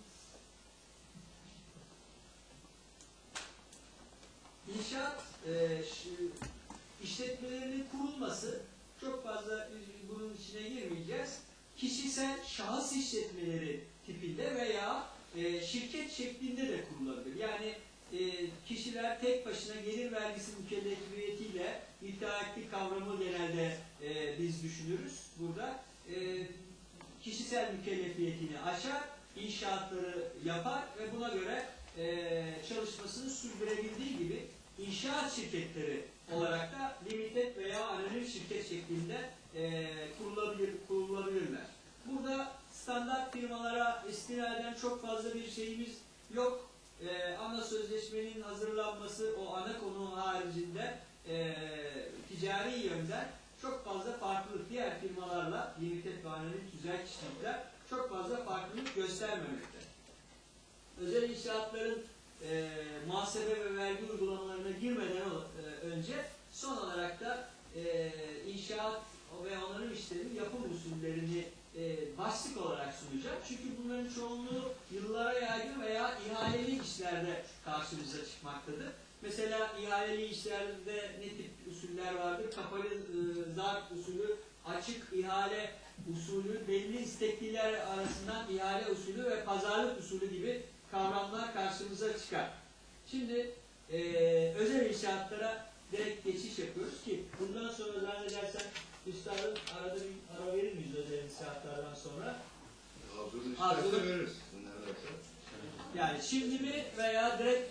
İnşaat e, işletmelerinin kurulması, çok fazla bunun içine girmeyeceğiz. Kişisel şahıs işletmeleri tipinde veya e, şirket şeklinde de kurulabilir. Yani e, kişiler tek başına gelir vergisi mükellefiyetiyle müteahhitlik kavramı genelde e, biz düşünürüz burada. E, kişisel mükellefiyetini aşar, inşaatları yapar ve buna göre e, çalışmasını sürdürebildiği gibi inşaat şirketleri olarak da limited veya anonim şirket şeklinde e, kurulabilir, kurulabilirler. Burada standart firmalara istinaden çok fazla bir şeyimiz yok. E, ana sözleşmenin hazırlanması o ana konu haricinde e, ticari yönden çok fazla farklılık diğer firmalarla limited ve anonim tüzel kişilikler çok fazla farklılık göstermemekte. Özel inşaatların e, muhasebe ve vergi uygulamalarına girmeden e, önce son olarak da e, inşaat ve onarım işlerinin yapım usullerini e, başlık olarak sunacak. Çünkü bunların çoğunluğu yıllara yaygın veya ihaleli işlerde karşımıza çıkmaktadır. Mesela ihaleli işlerde ne tip usuller vardır? Kapalı e, zarf usulü, açık ihale usulü, belli istekliler arasından ihale usulü ve pazarlık usulü gibi kavramlar karşımıza çıkar. Şimdi e, özel inşaatlara direkt geçiş yapıyoruz ki bundan sonra zannedersen üstadım arada bir ara verir miyiz özel inşaatlardan sonra? Hazırlık isterse veririz. Yani şimdi mi veya direkt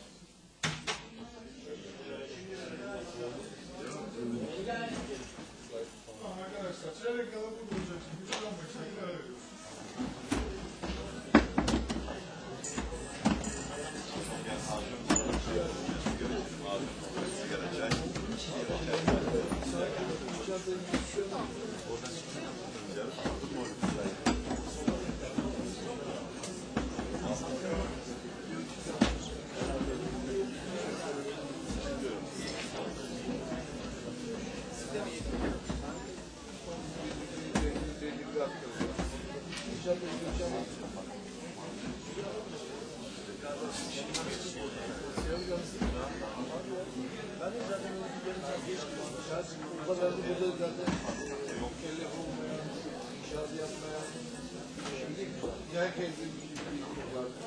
yani Tamam arkadaşlar, çeyrek kala burada olacak. Biz on beş dakika ara veriyoruz. Ben de zaten öldüklerini geçtim. O kadar da burada zaten yok elle olmayan, inşaat yapmayan, şimdi herkes bir şey var.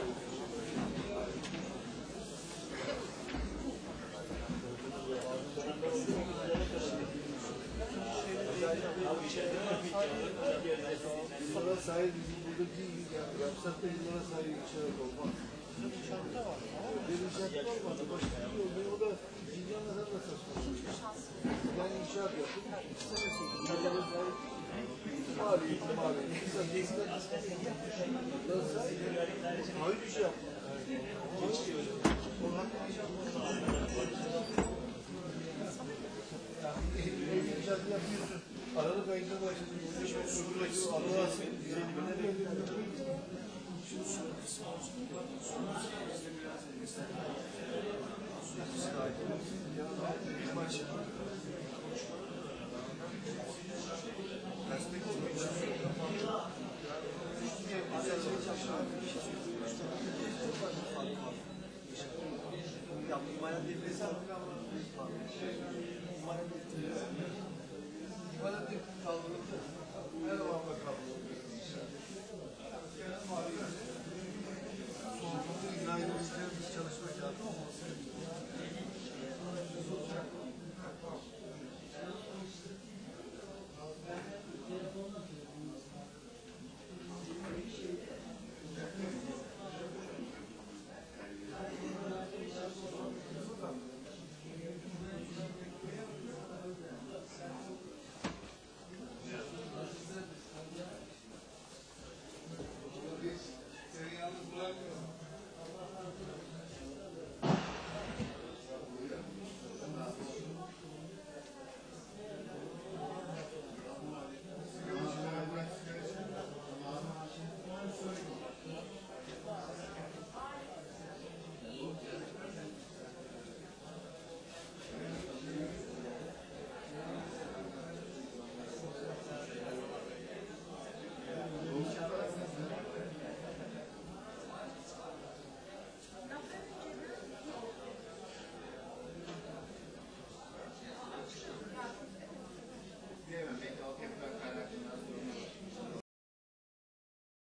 Bunlara sahip bizim buradaki yapsak da bunlara sahip inşaat olmaz. Bir inşaat olmadı. Başka bir yol. Ben o da Cilyan'la da saçma. Yani inşaat yaptım. İki sene sonra. Cilyan'la sahip. İhtimali, ihtimali. İki sene. İki sene. Ben sahip. Hayır bir şey yaptım. İnşaat yapıyorsun. Aralık ayında başladım. Aralık çalışmak lazım.